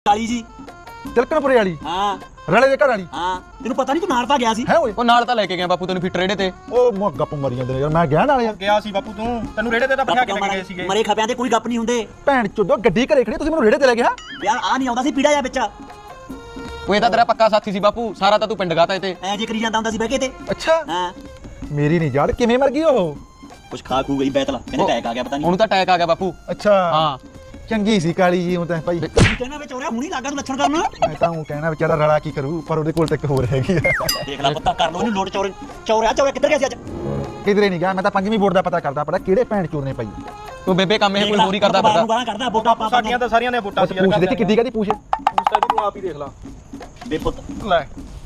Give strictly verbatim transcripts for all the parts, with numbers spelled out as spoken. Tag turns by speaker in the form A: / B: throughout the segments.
A: ਕਾਲੀ ਜੀ
B: ਤਿਲਕਣਪੁਰੇ ਵਾਲੀ
A: ਹਾਂ
B: ਰਲੇ ਦੇ ਘਰ ਵਾਲੀ
A: ਹਾਂ ਤੈਨੂੰ ਪਤਾ ਨਹੀਂ ਤੂੰ ਨਾਲ ਤਾਂ ਗਿਆ ਸੀ
B: ਹੈ ਓਏ
C: ਉਹ ਨਾਲ ਤਾਂ ਲੈ ਕੇ ਗਿਆ ਬਾਪੂ ਤੈਨੂੰ ਫਿੱਟ ਰੇੜੇ ਤੇ
B: ਉਹ ਮੋ ਗੱਪ ਮਰੀ ਜਾਂਦੇ ਨੇ ਯਾਰ ਮੈਂ ਗਿਆ ਨਾਲ ਯਾਰ
D: ਗਿਆ ਸੀ ਬਾਪੂ ਤੂੰ ਤੈਨੂੰ ਰੇੜੇ ਤੇ ਤਾਂ ਬਿਠਾ ਕੇ ਲੈ ਗਏ ਸੀਗੇ
A: ਮਰੇ ਖਪਿਆਂ ਤੇ ਕੋਈ ਗੱਪ ਨਹੀਂ ਹੁੰਦੇ
B: ਭੈਣ ਚੋਦੋ ਗੱਡੀ ਘਰੇ ਖੜੀ ਤੁਸੀਂ ਮੈਨੂੰ ਰੇੜੇ ਤੇ ਲੈ ਗਿਆ
A: ਯਾਰ ਆ ਨਹੀਂ ਆਉਂਦਾ ਸੀ ਪੀੜਾ ਜਾਂ ਵਿੱਚ
C: ਉਹ ਇਹ ਤਾਂ ਤੇਰਾ ਪੱਕਾ ਸਾਥੀ ਸੀ ਬਾਪੂ ਸਾਰਾ ਤਾਂ ਤੂੰ ਪਿੰਡ ਗਾਤਾ ਇਹ ਤੇ
A: ਐ ਜੇ ਕਰੀ ਜਾਂਦਾ ਹੁੰਦਾ ਸੀ ਬਹਿ ਕੇ ਤੇ
B: ਅੱਛਾ
A: ਹਾਂ
B: ਮੇਰੀ ਨਹੀਂ ਯਾਰ ਕਿਵੇਂ ਮਰ ਗਈ ਉਹ
A: ਕੁਛ ਖਾ ਖੂ ਗਈ ਬੈਤਲਾ ਕਹਿੰਦੇ ਟੈਕ ਆ ਗਿਆ ਪਤਾ ਨਹੀਂ
C: ਉਹਨੂੰ ਤਾਂ ਅਟੈਕ ਆ ਗਿਆ ਬਾਪੂ
B: ਅੱਛਾ
C: ਹਾਂ
B: ਚੰਗੀ ਸੀ ਕਾਲੀ ਜੀ ਉਹ ਤਾਂ ਭਾਈ
A: ਕਹਿੰਦਾ ਵਿੱਚ ਹੋ ਰਿਹਾ ਹੁਣੀ ਲੱਗਾ ਤੂੰ ਲੱਛਣ ਕਰਨ
B: ਮੈਂ ਤਾਂ ਉਹ ਕਹਿਣਾ ਵਿਚਾਰਾ ਰਲਾ ਕੀ ਕਰੂ ਪਰ ਉਹਦੇ ਕੋਲ ਤਾਂ ਇੱਕ ਹੋਰ ਹੈਗੀ ਆ
A: ਦੇਖ ਲੈ ਪਤਾ ਕਰ ਲੋ ਇਹਨੂੰ ਲੋਟ ਚੌਰੇ ਚੌਰਿਆ ਚੌਰਿਆ ਕਿੱਧਰ ਗਿਆ ਸੀ ਅੱਜ
B: ਕਿਧਰੇ ਨਹੀਂ ਗਿਆ ਮੈਂ ਤਾਂ ਪੰਜਵੀਂ ਬੋਰਡ ਦਾ ਪਤਾ ਕਰਦਾ ਪੜਾ ਕਿਹੜੇ ਭੈਣ ਚੋਰ ਨੇ ਭਾਈ
C: ਤੂੰ ਬੇਬੇ ਕੰਮ ਇਹ ਕੋਈ ਪੂਰੀ ਕਰਦਾ
A: ਬਾਹਰ
C: ਫਿਰਦਾ
A: ਨੂੰ ਗਾਲਾਂ ਕੱਢਦਾ ਵੋਟਾਂ ਪਾ
D: ਸਾਡੀਆਂ ਤਾਂ ਸਾਰੀਆਂ ਨੇ ਵੋਟਾਂ ਸੀ
B: ਪੁੱਛ ਦੇਖੀ ਕਿੱਡੀ ਕਦੀ ਪੁੱਛ
D: ਪੁੱਛਦਾ ਤੂੰ ਆਪ ਹੀ ਦੇਖ ਲੈ
A: ਬੇਪੁੱਤ
D: ਲੈ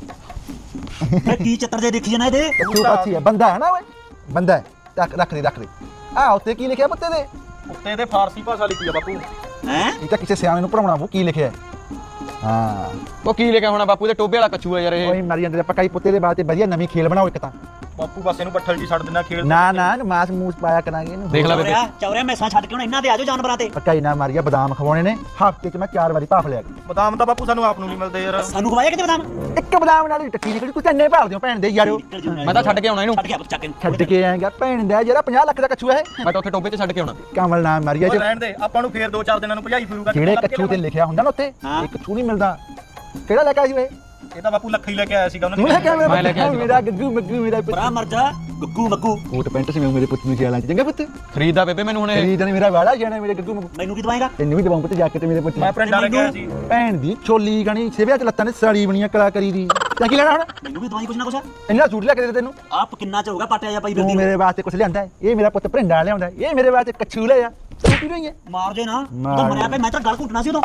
A: ਮੈਂ ਕੀ ਚੱਤਰ ਜੇ ਦੇਖੀ ਜਾਣਾ ਇਹਦੇ
B: ਤੂੰ ਪਾਛੀ ਹੈ ਬੰਦਾ ਹੈ ਨਾ ਓਏ ਬੰਦਾ ਹੈ ਰੱਖ ਰੱਖ ਦੇ ਰੱਖ ਦੇ ਆ ਉੱਤੇ ਕੀ ਲਿਖਿਆ ਪੁੱਤੇ ਦੇ
D: ਉੱਤੇ ਤੇ ਫਾਰਸੀ ਭਾਸ਼ਾ ਲਿਖੀ ਆ ਬਾਪੂ
A: ਹੈ
B: ਇਹ ਤਾਂ ਕਿਸੇ ਸਿਆਣੇ ਨੂੰ ਪੜਾਉਣਾ ਉਹ ਕੀ ਲਿਖਿਆ ਹਾਂ
C: ਉਹ ਕੀ ਲਿਖਿਆ ਹੋਣਾ ਬਾਪੂ ਦੇ ਟੋਬੇ ਵਾਲਾ ਕੱਛੂ ਆ ਯਾਰ ਇਹ
B: ਓਏ ਮਰ ਜਾਂਦੇ ਆਪਾਂ ਕਈ ਪੁੱਤੇ ਦੇ ਬਾਅਦ ਤੇ ਵਧੀਆ ਨਵੀਂ ਖੇਲ ਬਣਾਓ ਇੱਕ ਤਾਂ
D: ਬਾਪੂ ਬਸ ਇਹਨੂੰ ਬੱਠਲ ਜੀ ਛੱਡ ਦਿੰਦਾ ਖੇਡ
B: ਨਾ ਨਾ ਮਾਸ ਮੂਸ ਪਾਇਆ ਕਰਾਂਗੇ ਇਹਨੂੰ
C: ਦੇਖ ਲੈ ਬੇਬੇ
A: ਚੌਰਿਆ ਚੌਰਿਆ ਮੈਸਾਂ ਛੱਡ ਕੇ ਹੁਣ ਇਹਨਾਂ ਦੇ ਆਜੋ ਜਾਨਵਰਾਂ ਤੇ
B: ਪਕਾਈ ਨਾ ਮਾਰੀਆ ਬਦਾਮ ਖਵਾਉਣੇ ਨੇ ਹਫਤੇ ਚ ਮੈਂ ਚਾਰ ਵਾਰੀ ਭਾਫ ਲਿਆ
D: ਬਦਾਮ ਤਾਂ ਬਾਪੂ ਸਾਨੂੰ ਆਪ ਨੂੰ ਨਹੀਂ ਮਿਲਦੇ ਯਾਰ
A: ਸਾਨੂੰ ਖਵਾਇਆ ਕਿਤੇ ਬਦਾਮ
B: ਇੱਕ ਬਦਾਮ ਨਾਲ ਹੀ ਟੱਕੀ ਨਿਕਲੀ ਤੂੰ ਇੰਨੇ ਭਾਲ ਦਿਓ ਭੈਣ ਦੇ ਯਾਰੋ
C: ਮੈਂ ਤਾਂ ਛੱਡ ਕੇ ਆਉਣਾ ਇਹਨੂੰ
A: ਛੱਡ ਗਿਆ ਚੱਕ
B: ਛੱਡ ਕੇ ਆਏਗਾ ਭੈਣ ਦਾ ਜਿਹੜਾ ਪੰਜਾਹ ਲੱਖ ਦਾ ਕੱਛੂ ਹੈ
C: ਮੈਂ ਤਾਂ ਉੱਥੇ ਟੋਬੇ ਤੇ ਛੱਡ ਕੇ ਆਉਣਾ
B: ਕਮਲ ਨਾਮ ਮਾਰੀਆ
D: ਉਹ
B: ਚ
D: ਰਹਿਣ ਦੇ ਆਪਾਂ ਨੂੰ ਫੇਰ ਦੋ ਚਾਰ ਦਿਨਾਂ ਨੂੰ ਭਜਾਈ ਫਿਰੂਗਾ
B: ਜਿਹੜੇ ਕੱਛੂ ਤੇ ਲਿਖਿਆ ਹੁੰਦਾ ਨਾ ਉੱਥੇ
A: ਹਾਂ।
B: ਇੱਕ ਕੱਛੂ ਨਹੀਂ ਮਿਲਦਾ ਕਿਹੜਾ ਲੈ ਕੇ ਆਈ ਓਏ
D: ਇਹ ਤਾਂ ਬਾਪੂ ਲੱਖੀ ਲੈ ਕੇ ਆਇਆ ਸੀਗਾ
B: ਤੂੰ ਲੈ ਕੇ
C: ਮੈਂ ਲੈ ਕੇ
B: ਆਇਆ
C: ਆਇਆ
B: ਮੇਰਾ ਗੱਗੂ ਮੱਗੂ ਮੇਰਾ
A: ਭਰਾ ਮਰ ਜਾ ਗੁੱਗੂ ਮੱਗੂ
B: ਕੋਟ ਪੈਂਟ ਸੀ ਮੇਰੇ ਪੁੱਤ ਨੂੰ ਜਿਆਲਾਂ ਚ ਚੰਗਾ ਪੁੱਤ
C: ਖਰੀਦਾ ਬੇਬੇ ਮੈਨੂੰ ਹੁਣ ਇਹ
B: ਖਰੀਦਣ ਮੇਰਾ ਵਾਲਾ ਜਾਣਾ ਮੇਰੇ ਗੱਗੂ ਮੱਗੂ
A: ਮੈਨੂੰ ਕੀ ਦਵਾਏਗਾ
B: ਤੈਨੂੰ ਵੀ ਦਵਾਉਂ ਪੁੱਤ ਜਾ ਕੇ ਤੇ ਮੇਰੇ ਪੁੱਤ
D: ਮੈਂ ਪ੍ਰਿੰਟਾਂ ਲੈ ਕੇ ਆਇਆ ਸੀ
B: ਭੈਣ ਦੀ ਛੋਲੀ ਗਣੀ ਸਿਵਿਆਂ ਚ ਲੱਤਾਂ ਨੇ ਸਾੜੀ ਬਣੀਆਂ ਕਲਾਕਾਰੀ ਦੀ ਤਾਂ ਕੀ ਲੈਣਾ ਹੁਣ
A: ਮੈਨੂੰ ਵੀ ਦਵਾਈ ਕੁਛ ਨਾ ਕੁਛ
B: ਇੰਨਾ ਸੂਟ ਲੈ ਕੇ ਦੇ ਤੈਨੂੰ
A: ਆਪ ਕਿੰਨਾ ਚ ਹੋਗਾ ਪਾਟਿਆ ਜਾ ਪਾਈ
B: ਤੂੰ
A: ਫਿਰਦੀ
B: ਮੇਰੇ ਵਾਸਤੇ ਕੁਛ ਲਿਆਂਦਾ ਹੈ ਇਹ ਮੇਰਾ ਪੁੱਤ ਭਰਿੰਡਾ ਲਿਆਉਂਦਾ ਇਹ ਮੇਰੇ ਵਾਸਤੇ ਕੱਛੂ ਲਿਆ ਤੂੰ ਕੀ ਰਹੀ ਹੈ
A: ਮਾਰ ਜੇ ਨਾ
B: ਮਾਰ
A: ਤੂੰ ਮਰਿਆ ਪਿਆ ਮੈਂ ਤਾਂ ਗਲ ਘੁੱਟਣਾ ਸੀ ਉਦੋਂ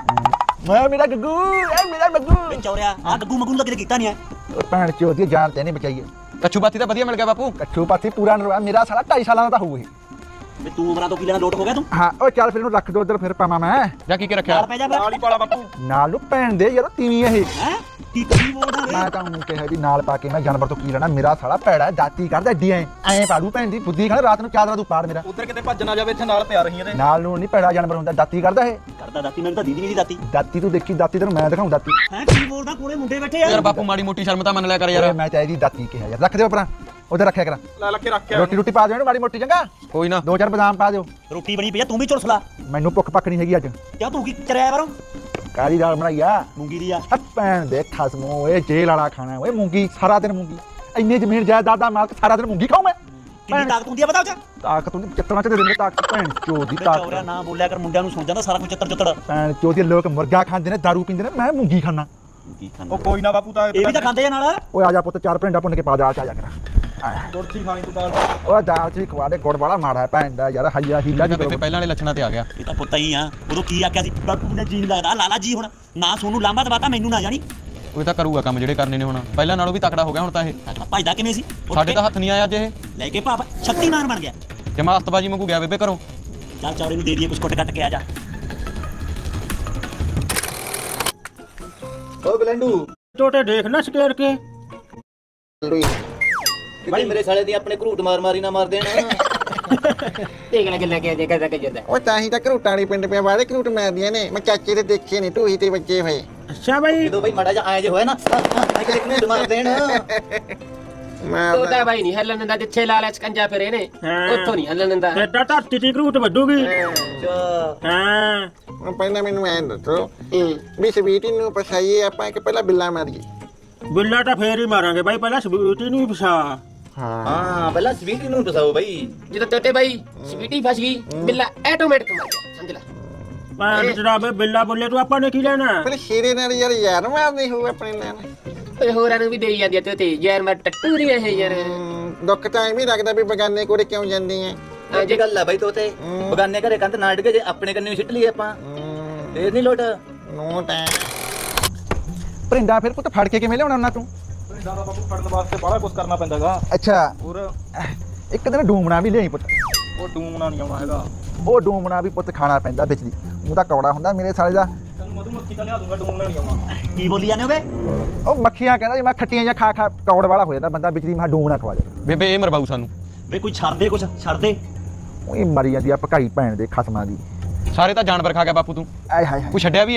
B: ਮੈਂ ਮੇਰਾ ਗੱਗੂ ਇਹ ਮੇਰਾ ਗੱਗੂ
A: ਇਹ ਚੌਰਿਆ ਆ ਗੱਗੂ ਮੱਗੂ ਨੂੰ ਤਾਂ ਕਿਤੇ ਕੀਤਾ ਨਹੀਂ ਐ
B: ਭੈਣ ਚੋਦੀ ਜਾਨ ਤੇ ਨਹੀਂ ਬਚਾਈਏ
C: ਕੱਛੂ ਬਾਤੀ ਤਾਂ ਵਧੀਆ ਮਿਲ ਗਿਆ ਬਾਪੂ
B: ਕੱਛੂ ਪਾਤੀ ਪੂਰਾ ਨਰਵਾ ਮੇਰਾ ਸਾਲਾ ਢਾਈ ਸਾਲਾਂ ਦਾ ਤਾਂ ਹੋਊ ਇਹ
A: ਵੀ ਤੂੰ ਉਮਰਾਂ ਤੋਂ ਕੀ ਲੈਣਾ ਲੋਟ ਹੋ ਗਿਆ ਤੂੰ
B: ਹਾਂ ਉਹ ਚੱਲ ਫਿਰ ਇਹਨੂੰ ਰੱਖ ਦੋ ਉਧਰ ਫਿਰ ਪਾਵਾਂ ਮੈਂ
C: ਜਾਂ ਕੀ ਕੀ ਰੱਖਿਆ
A: ਚਾਰ ਪੈ ਜਾ
D: ਨਾਲ ਹੀ ਪਾਲਾ ਬਾਪੂ
B: ਨਾਲ ਨੂੰ ਭੈਣ ਦੇ ਯਾਰ ਤੀਵੀਂ ਇਹ
A: ਹੈ ਕੀ ਕਰੀ ਬੋਲਦਾ
B: ਮੈਂ ਤਾਂ ਉਹਨੂੰ ਕਿਹਾ ਵੀ ਨਾਲ ਪਾ ਕੇ ਮੈਂ ਜਾਨਵਰ ਤੋਂ ਕੀ ਲੈਣਾ ਮੇਰਾ ਸਾਲਾ ਭੈੜਾ ਦਾਤੀ ਕਰਦਾ ਏਡੀ ਐ ਐਂ ਪਾੜੂ ਭੈਣ ਦੀ ਬੁੱਧੀ ਖਾਣਾ ਰਾਤ ਨੂੰ ਚਾਦਰਾਂ ਤੂੰ ਪਾੜ ਮੇਰਾ
D: ਉਧਰ ਕਿਤੇ ਭੱਜ ਨਾ ਜਾਵੇ ਇੱਥੇ ਨਾਲ ਪਿਆ ਰਹੀਆਂ ਤੇ
B: ਨਾਲ ਨੂੰ ਨਹੀਂ ਭੈੜਾ ਜਾਨਵਰ ਹੁੰਦਾ ਦਾਤੀ ਕਰਦਾ ਇਹ
A: ਕਰਦਾ ਦਾਤੀ ਮੈਨੂੰ ਤਾਂ ਦੀਦੀ ਨਹੀਂ ਦੀ ਦਾਤੀ
B: ਦਾਤੀ ਤੂੰ ਦੇਖੀ ਦਾਤੀ ਤੈਨੂੰ ਮੈਂ ਦਿਖਾਉਂ ਦਾਤੀ
A: ਹੈ ਕੀ ਬੋਲਦਾ ਕੋਲੇ ਮੁੰਡੇ ਬੈਠੇ
C: ਯਾਰ
A: ਆ
C: ਬਾਪੂ ਮਾੜੀ ਮੋਟੀ ਸ਼ਰਮ ਤਾਂ ਮੰਨ ਲਿਆ ਕਰ
B: ਯਾਰ
C: ਯਾਰ
B: ਮੈਂ ਚਾਹੀਦੀ ਦਾਤੀ ਕਿਹਾ ਯਾਰ ਰੱਖ ਦਿਓ ਪਰਾਂ ਉਧਰ ਰੱਖਿਆ ਕਰਾਂ
D: ਲੈ ਲੈ ਕੇ ਰੱਖ ਕੇ
B: ਰੋਟੀ ਰੋਟੀ ਪਾ ਦਿਓ ਇਹਨੂੰ ਮਾੜੀ ਮੋਟੀ ਚੰਗਾ
C: ਕੋਈ ਨਾ
B: ਦੋ ਚਾਰ ਬਦਾਮ ਪਾ ਦਿਓ
A: ਰੋਟੀ ਬਣੀ ਪਈ ਆ ਤੂੰ ਵੀ ਝੁਲਸਲਾ
B: ਮੈਨੂੰ ਭੁੱਖ ਪੱਕ ਨਹੀਂ ਹੈਗੀ ਅੱਜ
A: ਕਿਉਂ ਤੂੰ ਕੀ ਚਰਿਆ ਬਾਰੋਂ
B: ਕਾਲੀ ਦਾਲ ਬਣਾਈ ਆ
A: ਮੂੰਗੀ ਦੀ ਆ
B: ਆ ਭੈਣ ਦੇ ਖਸਮੋ ਓਏ ਜੇਲ ਵਾਲਾ ਖਾਣਾ ਓਏ ਮੂੰਗੀ ਸਾਰਾ ਦਿਨ ਮੂੰਗੀ ਇੰਨੀ ਜ਼ਮੀਨ ਜਾਇਦਾਦ ਦਾ ਮਾਲਕ ਸਾਰਾ ਦਿਨ ਮੂੰਗੀ ਖਾਉ ਮੈਂ
A: ਕਿੰਨੀ ਤਾਕਤ ਹੁੰਦੀ ਆ ਪਤਾ ਉਹ ਚ
B: ਤਾਕਤ ਹੁੰਦੀ ਚੱਤਰਾਂ ਚ ਦੇ ਦਿੰਦੇ ਤਾਕਤ ਭੈਣ ਚੋਦੀ
A: ਚੌਰਿਆ
B: ਤਾਕਤ
A: ਨਾ ਬੋਲਿਆ ਕਰ ਮੁੰਡਿਆਂ ਨੂੰ ਸੁਣ ਜਾਂਦਾ ਸਾਰਾ ਕੁਝ ਚੱਤਰ ਚੱਤੜ
B: ਭੈਣ ਚੋਦੀ ਲੋਕ ਮੁਰਗਾ ਖਾਂਦੇ ਨੇ ਦਾਰੂ ਪੀਂਦੇ ਨੇ ਮੈਂ ਮੂੰਗੀ ਖਾਣਾ
A: ਕੀ
D: ਉਹ
A: ਖਾਂਦਾ
D: ਕੋਈ ਨਾ ਬਾਪੂ ਤਾਂ
A: ਇਹ ਵੀ ਤਾਂ ਖਾਂਦੇ ਆ ਨਾਲ
B: ਓਏ ਆ ਜਾ ਪੁੱਤ ਚਾਰ ਭਿੰਡਾ ਭੁੰਨ ਕੇ ਪਾ ਦਾਲ ਚ ਆ ਜਾ ਕਰਾਂ
D: ਦੁਰਥੀ ਖਾਣੀ ਤੂੰ ਦਾਲ
B: ਓਏ ਦਾਲ ਚ ਖਵਾ ਦੇ ਗੁੜ ਵਾਲਾ ਮਾੜਾ ਹੈ ਭੈਣ ਦਾ ਯਾਰ ਹਈਆ ਹੀਲਾ ਜੀ
C: ਬੇਬੇ ਪਹਿਲਾਂ ਵਾਲੇ ਲੱਛਣਾਂ ਤੇ ਆ ਗਿਆ
A: ਇਹ ਤਾਂ ਪੁੱਤ ਹੀ ਆ ਉਦੋਂ ਕੀ ਆਖਿਆ ਸੀ ਬਾਪੂ ਨੇ ਜੀਨ ਲੱਗਦਾ ਲਾਲਾ ਜੀ ਹੁਣ ਨਾ ਸੋਨੂੰ ਲਾਂਬਾ ਦਵਾਤਾ ਮੈਨੂੰ ਨਾ ਜਾਣੀ
C: ਉਹ ਤਾਂ ਕਰੂਗਾ ਕੰਮ ਜਿਹੜੇ ਕਰਨੇ ਨੇ ਹੁਣ ਪਹਿਲਾਂ ਨਾਲੋਂ ਵੀ ਤਕੜਾ ਹੋ ਗਿਆ ਹੁਣ ਤਾਂ ਇਹ
A: ਭਜਦਾ ਕਿਵੇਂ ਸੀ ਉੱਠ
C: ਸਾਡੇ
A: ਕੇ
C: ਤਾਂ ਹੱਥ ਨਹੀਂ ਆਇਆ ਅੱਜ ਇਹ
A: ਲੈ ਕੇ ਭਾਪ ਸ਼ਕਤੀਮਾਨ ਬਣ ਗਿਆ
C: ਜਮਾ ਅਸਤਬਾਜੀ ਵਾਂਗੂ ਗਿਆ ਬੇਬੇ ਘਰੋਂ
A: ਚੱਲ ਚੌਰੇ ਨੂੰ ਦੇ ਦਈਏ ਕੁਛ ਕੁੱਟ ਕੱਟ ਕੇ ਆ ਜਾ
B: ਓ ਬਲੰਡੂ
E: ਟੋਟੇ ਦੇਖ ਨਾ ਸਕੇਰ ਕੇ
F: ਭਾਈ ਮੇਰੇ ਸਾਲੇ ਦੀ ਆਪਣੇ ਘਰੂਟ ਮਾਰ ਮਾਰੀ ਨਾ ਮਾਰ ਦੇਣ
E: ਦੇਖ ਲੈ ਕਿੰਨਾ ਕਿਹਾ ਜੇ ਕਦਾ ਕਿ ਜਦਾ
G: ਉਹ ਤਾਂ ਹੀ ਤਾਂ ਘਰੂਟਾਂ ਵਾਲੀ ਪਿੰਡ ਪਿਆ ਵਾਲੇ ਘਰੂਟ ਮਾਰਦੀਆਂ ਨੇ ਮੈਂ ਚਾਚੇ ਦੇ ਦੇਖੇ ਨੇ ਢੂਹੀ ਤੇ ਵੱਜੇ ਹੋਏ
E: ਅੱਛਾ ਬਾਈ
F: ਜਦੋਂ ਭਾਈ ਮਾੜਾ ਜਿਹਾ ਆਏ ਜੇ ਹੋਇਆ ਨਾ ਇੱਕ ਇੱਕ ਘਰੂਟ ਮਾਰ ਦੇਣ
E: ਤੋਤਾ ਬਾਈ ਨਹੀਂ ਹੱਲਣ ਦਿੰਦਾ ਜਿੱਥੇ ਲਾਲ ਸਕੰਜਾ ਫਿਰੇ ਨੇ ਉੱਥੋਂ ਨਹੀਂ ਹੱਲਣ ਦਿੰਦਾ ਐਡਾ ਧਰਤੀ ਦੀ ਘਰੂਟ ਵੱਡੂਗੀ ਹਾਂ
G: ਹੁਣ ਪਹਿਲਾਂ ਮੈਨੂੰ ਐਂ ਦੱਸੋ ਵੀ ਸਵੀਟੀ ਨੂੰ ਪਸਾਈਏ ਆਪਾਂ ਕਿ ਪਹਿਲਾਂ ਬਿੱਲਾ ਮਾਰੀਏ
E: ਬਿੱਲਾ ਤਾਂ ਫੇਰ ਹੀ ਮਾਰਾਂਗੇ ਬਾਈ ਪਹਿਲਾਂ ਸਵੀਟੀ ਨੂੰ ਫਸਾ
F: ਹਾਂ ਪਹਿਲਾਂ ਸਵੀਟੀ ਨੂੰ ਫਸਾਓ ਬਾਈ
E: ਜਦੋਂ ਤੋਤੇ ਬਾਈ ਸਵੀਟੀ ਫਸ ਗਈ ਬਿੱਲਾ ਆਟੋਮੈਟਿਕ ਮਰ ਗਿਆ ਸਮਝ ਲੈ ਪਾਣ ਜਨਾਬੇ ਬਿੱਲਾ ਬੋਲੇ ਤੂੰ ਆਪਾਂ ਨੇ ਕੀ ਲੈਣਾ
G: ਪਰ ਸ਼ੇਰੇ ਨਾਲ ਯਾਰ ਯਾਰ ਮਾਰਦੇ ਹੋ ਆਪਣੇ ਨਾਲ
E: ਓਏ ਹੋਰਾਂ ਨੂੰ ਵੀ ਦੇਈ ਜਾਂਦੀ ਤੇ ਤੇ ਯਾਰ ਮੈਂ ਟੱਟੂ ਰਹੀ ਇਹ ਯਾਰ
G: ਦੁੱਖ ਤਾਂ ਐਵੇਂ ਲੱਗਦਾ ਵੀ ਬਗਾਨੇ ਕੋਲੇ ਕਿਉਂ ਜਾਂਦੀ ਐ
F: ਅੱਜ ਗੱਲ ਆ ਬਾਈ ਤੋਤੇ ਬਗਾਨੇ ਘਰੇ ਕੰਧ ਨਾ ਡਿੱਗੇ ਜੇ ਆਪਣੇ ਕੰਨੇ ਸਿੱਟ ਲਈਏ ਆਪਾਂ ਫੇਰ ਨਹੀਂ ਲੋਟ
G: ਨੋਟ ਐ
B: ਭਰਿੰਡਾ ਫਿਰ ਪੁੱਤ ਫੜ ਕੇ ਕਿਵੇਂ ਲਿਆਉਣਾ ਉਹਨਾਂ ਤੂੰ
D: ਭਰਿੰਡਾ ਦਾ ਬਾਪੂ ਫੜਨ ਵਾਸਤੇ ਬੜਾ ਕੁਝ ਕਰਨਾ ਪੈਂਦਾਗਾ
B: ਅੱਛਾ
D: ਹੋਰ
B: ਇੱਕ ਦਿਨ ਡੂਮਣਾ ਵੀ ਲਿਆਈ ਪੁੱਤ
D: ਉਹ ਡੂਮਣਾ ਨਹੀਂ ਆਉਣਾ ਹੈਗਾ
B: ਉਹ ਡੂਮਣਾ ਵੀ ਪੁੱਤ ਖਾਣਾ ਪੈਂਦਾ ਵਿੱਚ ਦੀ ਉਹ ਤਾਂ ਕੌੜਾ ਹੁੰਦਾ ਮੇਰੇ ਸਾਲੇ ਦਾ
D: ਤੈਨੂੰ ਮਧੂ ਮੱਖੀ ਤਾਂ ਲਿਆ ਦੂੰਗਾ ਡੂਮਣਾ ਨਹੀਂ ਆਉਣਾ
A: ਕੀ ਬੋਲੀ ਜਾਂਦੇ ਹੋਵੇ
B: ਉਹ ਮੱਖੀਆਂ ਕਹਿੰਦਾ ਜੀ ਮੈਂ ਖੱਟੀਆਂ ਜਾਂ ਖਾ ਖਾ ਕੌੜ ਵਾਲਾ ਹੋ ਜਾਂਦਾ ਬੰਦਾ ਵਿੱਚ ਦੀ ਮੈਂ ਡੂਮਣਾ ਖਵਾ ਦੇ
C: ਬੇਬੇ ਇਹ ਮਰਵਾਊ ਸਾਨੂੰ
A: ਵੇ ਕੋਈ ਛੱਡ ਦੇ ਕੁਛ ਛੱਡ ਦੇ
B: ਉਹ ਮਰੀ ਜਾਂਦੀ ਆ ਭਕਾਈ ਭੈਣ ਦੇ ਖਸਮਾਂ ਦੀ
C: ਸਾਰੇ ਤਾਂ ਜਾਨਵਰ ਖਾ ਗਿਆ ਬਾਪੂ ਤੂੰ
B: ਆਏ ਹਾਏ ਹਾਏ
C: ਕੋਈ ਛੱਡਿਆ ਵੀ ਆ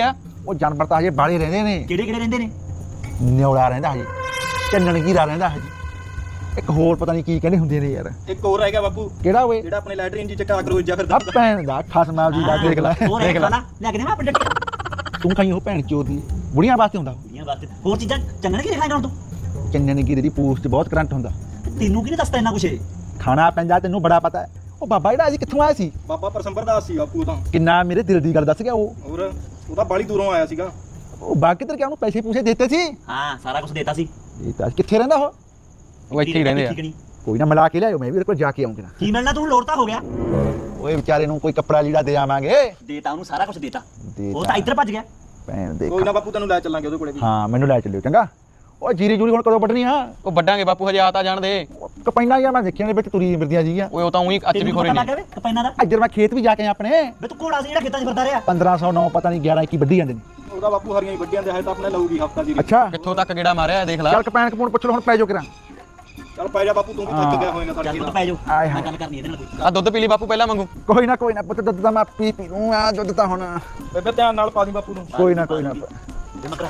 B: ਉਹ ਜਾਨਵਰ ਤਾਂ ਹਜੇ ਬਾਲੇ ਰਹਿੰਦੇ ਨੇ।
A: ਕਿਹੜੇ ਕਿਹੜੇ ਰਹਿੰਦੇ ਨੇ?
B: ਨਿਉਲਾ ਰਹਿੰਦਾ ਹਜੇ, ਚੰਨਣ ਘੀਰਾ ਰਹਿੰਦਾ ਹਜੇ, ਇੱਕ ਹੋਰ ਪਤਾ ਨਹੀਂ ਕੀ ਕਹਿੰਦੇ ਹੁੰਦੇ ਨੇ ਯਾਰ।
D: ਇੱਕ ਹੋਰ ਰਹਿ ਗਿਆ ਬਾਪੂ,
B: ਕਿਹੜਾ ਓਏ?
D: ਜਿਹੜਾ ਆਪਣੇ ਲੈਟਰੀਨ ਜੀ ਚ ਕਾਕ ਰੋਜਾ ਫਿਰਦਾ।
B: ਆ ਭੈਣ ਦਾ ਖਸਮਾ ਜੀ ਦਾ ਦੇਖ ਲੈ
A: ਹੋਰ
B: ਦੇਖ ਲੈ।
A: ਲੈ ਕੇ ਦੇਵਾਂ ਆਪਣੇ ਡੱਕੇ
B: ਤੂੰ ਖਾਈ ਉਹ ਭੈਣ ਚੋਦ ਦੀ, ਬੁੜੀਆਂ ਵਾਸਤੇ ਹੁੰਦਾ।
A: ਕੁੜੀਆਂ ਵਾਸਤੇ ਹੋਰ ਚੀਜ਼ਾਂ ਚੰਗਣ ਕੀ ਖਾਏਗਾ ਹੁਣ ਤੂੰ?
B: ਚੰਨਣ ਘੀਰੇ ਦੀ ਪੂਛ 'ਚ ਬਹੁਤ ਕਰੰਟ ਹੁੰਦਾ।
A: ਤੈਨੂੰ ਕਿਹਨੇ ਦੱਸਦਾ ਇੰਨਾ ਕੁਛ?
B: ਖਾਣਾ ਪੈਂਦਾ ਤੈਨੂੰ ਬੜਾ ਪਤਾ ਹੈ। ਉਹ ਬਾਬਾ ਜਿਹੜਾ ਅਸੀਂ ਕਿੱਥੋਂ ਆਇਆ ਸੀ?
D: ਬਾਬਾ ਪਰਸੰਬਰ ਦਾਸ ਸੀ ਬਾਪੂ ਤਾਂ।
B: ਕਿੰਨਾ ਮੇਰੇ ਦਿਲ ਦੀ ਗੱਲ ਦੱਸ ਗਿਆ ਉਹ।
D: ਹੋਰ ਉਹ ਤਾਂ ਬਾਲੀ ਦੂਰੋਂ ਆਇਆ ਸੀਗਾ।
B: ਉਹ ਬਾਕੀ ਕਿੱਧਰ ਗਿਆ, ਉਹਨੂੰ ਪੈਸੇ ਪੂਸੇ ਦਿੱਤੇ ਸੀ?
A: ਹਾਂ ਸਾਰਾ ਕੁਝ ਦੇਤਾ ਸੀ।
B: ਇਹ ਤਾਂ ਕਿੱਥੇ ਰਹਿੰਦਾ ਉਹ?
C: ਉਹ ਇੱਥੇ ਹੀ ਰਹਿੰਦੇ ਆ।
A: ਠੀਕ ਨੀ?
B: ਕੋਈ ਨਾ ਮਿਲਾ ਕੇ ਲਿਆਓ, ਮੈਂ ਵੀ ਇਹਦੇ ਕੋਲ ਜਾ ਕੇ ਆਉਂਗਾ।
A: ਕੀ ਮਿਲਣਾ ਤੂੰ ਲੋੜ ਤਾਂ ਹੋ ਗਿਆ।
B: ਓਏ ਵਿਚਾਰੇ ਨੂੰ ਕੋਈ ਕੱਪੜਾ ਲੀੜਾ ਦੇ ਆਵਾਂਗੇ।
A: ਦੇਤਾ ਉਹਨੂੰ ਸਾਰਾ ਕੁਝ ਦੇਤਾ।
B: ਦੇਤਾ।
A: ਉਹ ਤਾਂ ਇੱਧਰ ਭੱਜ ਗਿਆ।
B: ਭੈਣ ਦੇ
D: ਕੋਈ ਨਾ ਬਾਪੂ ਤੈਨੂੰ ਲੈ ਚੱਲਾਂਗੇ ਉਹਦੇ ਕੋਲੇ ਵੀ।
B: ਹਾਂ ਮੈਨੂੰ ਲੈ ਚੱਲਿਓ ਚੰਗਾ। ਉਹ ਜੀਰੀ ਜੂਰੀ ਹੁਣ ਕਦੋਂ ਵੱਢਣੀ ਆ?
C: ਉਹ ਵੱਡਾਂਗੇ ਬਾਪੂ, ਹਜੇ ਆ ਤਾਂ ਜਾਣ ਦੇ।
B: ਕਪੈਨਾ ਜਾਂ ਮੈਂ ਦੇਖਿਆ ਨੇ ਵਿੱਚ ਤੁਰੀ ਫਿਰਦੀਆਂ ਜੀਆਂ।
C: ਓਏ ਉਹ ਤਾਂ ਉਹੀ ਅੱਜ ਵੀ ਖੋਰੇ ਨੇ।
A: ਕਪੈਨਾ ਦਾ
B: ਇੱਧਰ ਮੈਂ ਖੇਤ ਵੀ ਜਾ ਕੇ ਆਇਆ ਆਪਣੇ।
A: ਵੇ ਤੂੰ ਘੋੜਾ ਸੀ ਜਿਹੜਾ ਖੇਤਾਂ 'ਚ ਫਿਰਦਾ ਰਿਹਾ।
B: ਪੰਦਰਾਂ ਸੌ ਨੌ ਪਤਾ ਨਹੀਂ ਗਿਆਰਾਂ ਇੱਕੀ ਵੱਢੀ ਜਾਂਦੇ ਨੇ।
D: ਉਹਦਾ ਬਾਪੂ ਹਰੀਆਂ ਹੀ ਵੱਡੀਆਂ ਦੇ ਹੈ ਤਾਂ ਆਪਣੇ ਲਊਗੀ ਹਫਤਾ ਜੀ।
B: ਅੱਛਾ
C: ਕਿੱਥੋਂ ਤੱਕ ਗੇੜਾ ਮਾਰਿਆ ਦੇਖ ਲੈ।
B: ਚੱਲ ਕਪੈਨ ਕਪੂਨ ਪੁੱਛ ਲਓ ਹੁਣ ਪੈ ਜਾਓ ਕਿਰਾਂ।
D: ਚੱਲ ਪੈ ਜਾ ਬਾਪੂ, ਤੂੰ ਵੀ ਥੱਕ ਗਿਆ ਹੋਏਗਾ
A: ਚੱਲ
D: ਤੜਕੇ
A: ਤੂੰ
D: ਨਾਲ।
A: ਪੈ ਜਾਓ,
B: ਆਏ
A: ਮੈਂ
B: ਹਾਏ।
A: ਗੱਲ ਕਰਨੀ ਇਹਦੇ ਨਾਲ ਕੋਈ।
C: ਆ ਦੁੱਧ ਪੀ ਲਈ ਬਾਪੂ ਪਹਿਲਾਂ ਮੰਗੂ।
B: ਕੋਈ ਨਾ ਕੋਈ ਨਾ ਪੁੱਤ, ਦੁੱਧ ਤਾਂ ਮੈਂ ਪੀ ਪੀ ਲੂੰ ਆ, ਦੁੱਧ ਤਾਂ ਹੁਣ
D: ਬੇਬੇ ਧਿਆਨ ਨਾਲ ਪਾ ਦੀ ਬਾਪੂ ਨੂੰ।
B: ਕੋਈ ਨਾ ਕੋਈ ਨਾ।
A: ਤੇ ਮਕਰਾ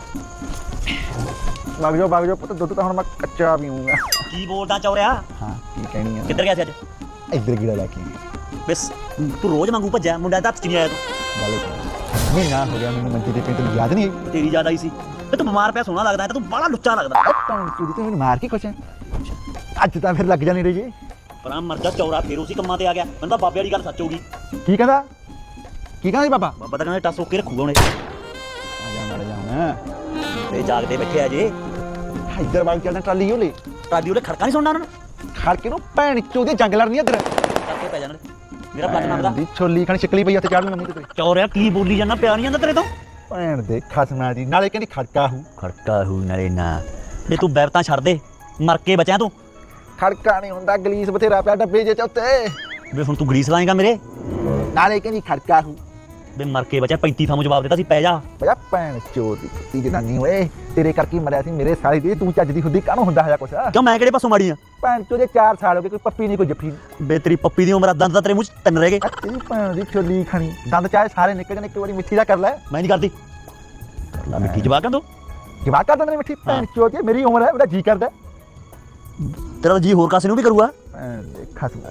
B: ਵਗ ਜਾਓ ਵਗ ਜਾਓ ਪੁੱਤ, ਦੁੱਧ ਤਾਂ ਹੁਣ ਮੈਂ ਕੱਚਾ ਪੀਊਂਗਾ।
A: ਕੀ ਬੋਲਦਾ ਚੌਰਿਆ?
B: ਹਾਂ ਕੀ ਕਹਿਣੀ ਆ?
A: ਕਿੱਧਰ ਗਿਆ ਸੀ ਅੱਜ?
B: ਇੱਧਰ ਕੀੜਾ ਲੈ ਕੇ
A: ਬਸ ਤੂੰ ਰੋਜ਼ ਵਾਂਗੂ ਭੱਜਿਆ, ਮੁੰਡਾ ਤਾਂ ਹੱਥ 'ਚ ਨਹੀਂ ਆਇਆ ਤੂੰ।
B: ਗੱਲ ਮਹੀਨਾ ਹੋ ਗਿਆ ਮੈਨੂੰ ਮੰਜੀ ਦੇ ਪਿੰਡ ਨੂੰ ਯਾਦ ਨਹੀਂ ਆਈ।
A: ਤੇਰੀ ਯਾਦ ਆਈ ਸੀ ਤੇ ਤੂੰ ਬਿਮਾਰ ਪਿਆ ਸੋਹਣਾ ਲੱਗਦਾ ਹੈ, ਤੇ ਤੂੰ ਬੜਾ ਲੁੱਚਾ ਲੱਗਦਾ।
B: ਤਾਂ ਤੂੰ ਤੇ ਮੈਨੂੰ ਮਾਰ ਕੇ ਕੁਛ ਅੱਜ ਤਾਂ ਫਿਰ ਲੱਗ ਜਾਣੀ ਰਹੀ ਜੀ।
A: ਪਰਾਂ ਮਰ ਜਾ ਚੌਰਾ, ਫੇਰ ਉਸੇ ਕੰਮਾਂ ਤੇ ਆ ਗਿਆ। ਮੈਨੂੰ ਤਾਂ ਬਾਬੇ ਵਾਲੀ ਗੱਲ ਸੱਚ ਹੋ ਗਈ।
B: ਕੀ ਕਹਿੰਦਾ ਕੀ ਕਹਿੰਦਾ ਜੀ ਬਾਬਾ?
A: ਬਾਬਾ ਤਾਂ ਕਹਿੰਦਾ ਟੱਸ ਓਕੇ ਰੱਖੂਗਾ ਉਹਨੇ।
B: ਆ ਜਾ ਮੜ ਜਾਣਾ
A: ਤੇ ਜਾਗਦੇ ਬੈਠੇ ਆ ਜੇ।
B: ਇੱਧਰ ਬਾਗ ਚੱਲਦਾ ਟਰਾਲੀ ਉਹਲੇ
A: ਟਾਡੀ ਉਹਨੇ ਖੜਕਾ ਨਹੀਂ ਸੁਣਨਾ ਉਹਨਾਂ ਨੂੰ।
B: ਖੜ ਕੇ ਨੂੰ ਭੈਣ ਚੋਦੇ ਜੰਗ ਲੜਨੀ ਇੱਧਰ।
A: ਕਰਕੇ ਪੈ ਜਾਣ ਮੇਰਾ ਪਲੱਟ ਨੰਬਦਾ।
B: ਦੀ ਛੋਲੀ ਖਾਣੀ ਛਿਕਲੀ ਪਈ ਉੱਥੇ ਚੜ੍ਹ ਲੰਮੀ ਤੇ
A: ਚੌਰਿਆ ਕੀ ਬੋਲੀ ਜਾਂਦਾ, ਪਿਆ ਨਹੀਂ ਜਾਂਦਾ ਤੇਰੇ ਤੋਂ।
B: ਭੈਣ ਦੇ ਖਸਮਾ ਦੀ, ਨਾਲੇ ਕਹਿੰਦੀ ਖੜਕਾ ਹੂ।
A: ਖੜਕਾ ਹੂ ਨਾਲੇ ਨਾ। ਵੇ ਤੂੰ ਬੈਰਤਾਂ ਛੱਡ ਦੇ, ਮਰ ਕੇ ਬਚਿਆ ਤੂੰ।
B: ਖੜਕਾ ਨਹੀਂ ਹੁੰਦਾ, ਗਲੀਸ ਬਥੇਰਾ ਪਿਆ ਡੱਬੇ ਜੇ ਚ ਉੱਤੇ।
A: ਵੇ ਹੁਣ ਤੂੰ ਗਰੀਸ ਲਾਏਗਾ ਮੇਰੇ।
B: ਨਾਲੇ ਕਹਿੰਦੀ ਖੜਕਾ ਹੂ।
A: ਵੇ ਮਰ ਕੇ ਬਚਿਆ, ਪੈਂਤੀ ਥਾਂ ਜਵਾਬ ਦਿੱਤਾ ਸੀ, ਪੈ ਜਾ।
B: ਬਈ ਭੈਣ ਚੋਦ ਦੀ ਕੁੱਤੀ ਜਨਾਨੀ ਓਏ, ਤੇਰੇ ਕਰਕੇ ਮਰਿਆ ਸੀ ਮੇਰੇ ਸਾਲੇ ਦੀ। ਤੂੰ ਚੱਜ ਦੀ ਹੁੰਦੀ ਕਾਹਨੂੰ ਹੁੰਦਾ ਹੈ ਕੁਛ?
A: ਕਿਉਂ ਮੈਂ ਕਿਹੜੇ ਪਾਸੋਂ ਮਾੜੀ ਆ?
B: ਭੈਣ ਚੋਦੇ ਚਾਰ ਸਾਲ ਹੋ ਗਏ, ਕੋਈ ਪੱਪੀ ਨਹੀਂ ਕੋਈ ਜੱਫੀ ਨਹੀਂ।
A: ਵੇ ਤੇਰੀ ਪੱਪੀ ਦੀ ਉਮਰ ਆ, ਦੰਦ ਤਾਂ ਤੇਰੇ ਮੂੰਹ 'ਚ ਤਿੰਨ ਰਹਿ ਗਏ।
B: ਆ ਤੇਰੀ ਭੈਣ ਦੀ ਛੋਲੀ ਖਾਣੀ, ਦੰਦ ਚਾਹੇ ਸਾਰੇ ਨਿਕਲ ਜਾਣ, ਇੱਕ ਵਾਰੀ ਮਿੱਠੀ ਦਾ ਕਰ ਲੈ।
A: ਮੈਂ ਨਹੀਂ ਕਰਦੀ। ਲਾ ਮਿੱਠੀ ਜਵਾਕਾਂ ਤੂੰ।
B: ਜਵਾਕ ਕਰ ਦਿੰਦੇ ਮਿੱਠੀ। ਭੈਣ ਚੋਦ ਮੇਰੀ ਉਮਰ ਹੈ, ਮੇਰਾ ਜੀ ਕਰਦਾ।
A: ਤੇਰਾ ਤਾਂ ਜੀ ਹੋਰ ਕਾਸੇ ਨੂੰ ਵੀ ਕਰੂਗਾ।
B: ਭੈਣ ਦੇ ਖਸਮਾ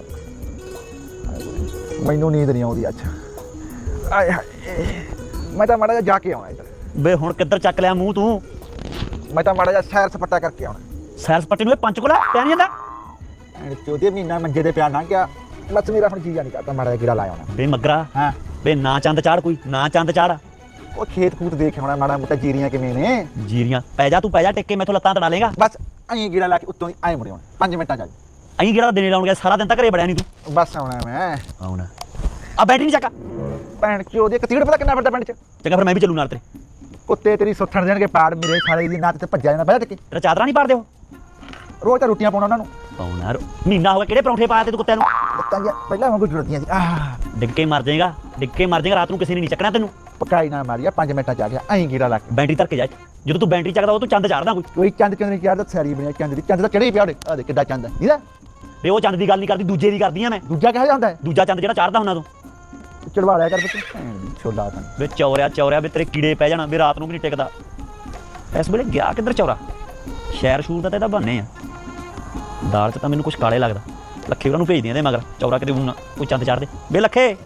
B: ਮੈਨੂੰ ਨੀਂਦ ਨਹੀਂ ਆਉਂਦੀ ਅੱਜ। ਆਏ ਹਾਏ, ਮੈਂ ਤਾਂ ਮਾੜਾ ਜਿਹਾ ਜਾ ਕੇ ਆਉਣਾ ਇੱਧਰ।
A: ਵੇ ਹੁਣ ਕਿੱਧਰ ਚੱਕ ਲਿਆ ਮੂੰਹ ਤੂੰ?
B: ਮੈਂ ਤਾਂ ਮਾੜਾ ਜਿਹਾ ਸੈਰ ਸਪੱਟਾ ਕਰਕੇ ਆਉਣਾ।
A: ਸੈਰ ਸਪੱਟੇ ਨੂੰ ਇਹ ਪੰਚ ਕੋਲਾ ਪਿਆ ਨਹੀਂ ਜਾਂਦਾ।
B: ਭੈਣ ਚੋਦੇ ਮਹੀਨਾ ਮੰਜੇ ਤੇ ਪਿਆ ਲੰਘ ਗਿਆ, ਬਸ ਮੇਰਾ ਹੁਣ ਜੀਆ ਨਹੀਂ ਕਰਦਾ ਮਾੜਾ ਜਿਹਾ ਗੇੜਾ ਲਾ ਆਉਣਾ।
A: ਵੇ ਮਗਰਾ,
B: ਹਾਂ
A: ਵੇ ਨਾ ਚੰਦ ਚਾੜ, ਕੋਈ ਨਾ ਚੰਦ ਚਾੜ।
B: ਉਹ ਖੇਤ ਖੂਤ ਦੇਖ ਆਉਣਾ, ਮਾੜਾ ਮੋਟਾ ਜੀਰੀਆਂ ਕਿਵੇਂ ਨੇ।
A: ਜੀਰੀਆਂ ਪੈ ਜਾ, ਤੂੰ ਪੈ ਜਾ ਟਿੱਕੇ, ਮੈਥੋਂ ਲੱਤਾਂ ਤੜਾ ਲੇਗਾ।
B: ਬਸ ਐਂ ਗੇੜਾ ਲਾ ਕੇ ਉੱਤੋਂ ਦੀ ਐਂ ਮੁੜੇ ਆਉਣਾ, ਪੰਜ ਮਿੰਟਾਂ ਚ ਆ ਜਾ।
A: ਅਹੀਂ ਕਿਹੜਾ ਦਿਨੇ ਲਾਉਣ ਗਿਆ, ਸਾਰਾ ਦਿਨ ਤਾਂ ਘਰੇ ਬੜਿਆ ਨਹੀਂ ਤੂੰ।
B: ਬਸ ਆਉਣਾ ਮੈਂ।
A: ਆਉਣਾ ਆ ਬੈਟਰੀ ਨਹੀਂ ਚੱਕਾ।
B: ਭੈਣ ਚੋਦੇ ਕਤੀੜ ਪਤਾ ਕਿੰਨਾ ਵੱਡਾ ਪਿੰਡ ਚ।
A: ਚੰਗਾ ਫਿਰ ਮੈਂ ਵੀ ਚੱਲੂ ਨਾਲ ਤੇਰੇ।
B: ਕੁੱਤੇ ਤੇਰੀ ਸੁੱਥਣ ਦੇਣਗੇ ਪਾੜ, ਮੇਰੇ ਸਾਲੇ ਦੀ ਨਾਤ ਤੇ ਭੱਜਿਆ ਜਾਂਦਾ ਬਹਿ ਟਕੇ।
A: ਤੇਰਾ ਚਾਦਰਾ ਨਹੀਂ ਪਾੜਦੇ ਹੋ?
B: ਰੋਜ਼ ਤਾਂ ਰੋਟੀਆਂ ਪਾਉਣਾ ਉਹਨਾਂ ਨੂੰ।
A: ਪਾਉਣਾ ਰੋ- ਮਹੀਨਾ ਹੋ ਗਿਆ, ਕਿਹੜੇ ਪਰੌਂਠੇ ਪਾਇਆ ਤੇ ਤੂੰ ਕੁੱਤਿਆਂ ਨੂੰ?
B: ਲੱਤਾਂ ਜਿਹਾ ਪਹਿਲਾਂ ਵਾਂਗੂ ਜੁੜਦੀਆਂ ਸੀ। ਆਹ
A: ਡਿੱਗ ਕੇ ਮਰ ਜਾਏਗਾ, ਡਿੱਗ ਕੇ ਮਰ ਜਾਏਗਾ, ਰਾਤ ਨੂੰ ਕਿਸੇ ਨੇ ਨਹੀਂ ਚੱਕਣਾ ਤੈਨੂੰ।
B: ਪਕਾਈ ਨਾ ਮਾਰੀਆ, ਪੰਜ ਮਿੰਟਾਂ ਚ ਆ ਗਿਆ ਐਂ ਗੇੜਾ ਲਾ ਕੇ।
A: ਬੈਟਰੀ ਧਰ ਕੇ ਜਾ। ਜਦੋਂ ਤੂੰ ਬੈਟਰੀ ਚੱਕਦਾ ਉਹ ਤੂੰ ਚੰਦ ਚਾੜਦਾ ਕੋਈ।
B: ਕੋਈ ਚੰਦ ਚੰਦ ਨਹੀਂ ਚਾੜਦਾ, ਸੈਰੀ ਬਣਿਆ ਚੰਦ ਦੀ। ਚੰਦ ਤਾਂ ਚੜੇ ਪਿਆ ਉਹਦੇ, ਆ ਦੇ ਕਿੱਡਾ ਚੰਦ ਇਹਦਾ।
A: ਵੇ ਉਹ ਚੰਦ ਦੀ ਗੱਲ ਨਹੀਂ ਕਰਦੀ, ਦੂਜੇ ਦੀ ਕਰਦੀ ਆ ਮੈਂ।
B: ਦੂਜਾ ਕਿਹੋ ਜਿਹਾ ਹੁੰਦਾ ਹੈ?
A: ਦੂਜਾ ਚੰਦ ਜਿਹੜਾ ਚਾੜਦਾ ਹੁੰਦਾ ਤੂੰ।
B: ਚੜਵਾ ਲਿਆ ਕਰ ਬੱਚੇ, ਭੈਣ ਦੀ ਛੋਲਾ ਤਾਂ।
A: ਵੇ ਚੌਰਿਆ ਚੌਰਿਆ, ਵੇ ਤੇਰੇ ਕੀੜੇ ਪੈ ਜਾਣਾ, ਵੇ ਰਾਤ ਨੂੰ ਵੀ ਨਹੀਂ ਟਿਕਦਾ। ਇਸ ਵੇਲੇ ਗਿਆ ਕਿੱਧਰ ਚੌਰਾ? ਸ਼ਹਿਰ ਸ਼ੂਰ ਦਾ ਤੇ ਇਹਦਾ ਬਹਾਨੇ ਆ। ਦਾਲ 'ਚ ਤਾਂ ਮੈਨੂੰ ਕੁਛ ਕਾਲੇ ਲੱਗਦਾ। ਲੱਖੇ ਉਹਨਾਂ ਨੂੰ ਭੇਜਦੀਆਂ ਦੇ ਮਗਰ, ਚੌਰਾ ਕਿਤੇ ਹੁਣ ਕੋਈ ਚੰਦ ਚਾੜ ਦੇ। ਵੇ ਲੱਖੇ,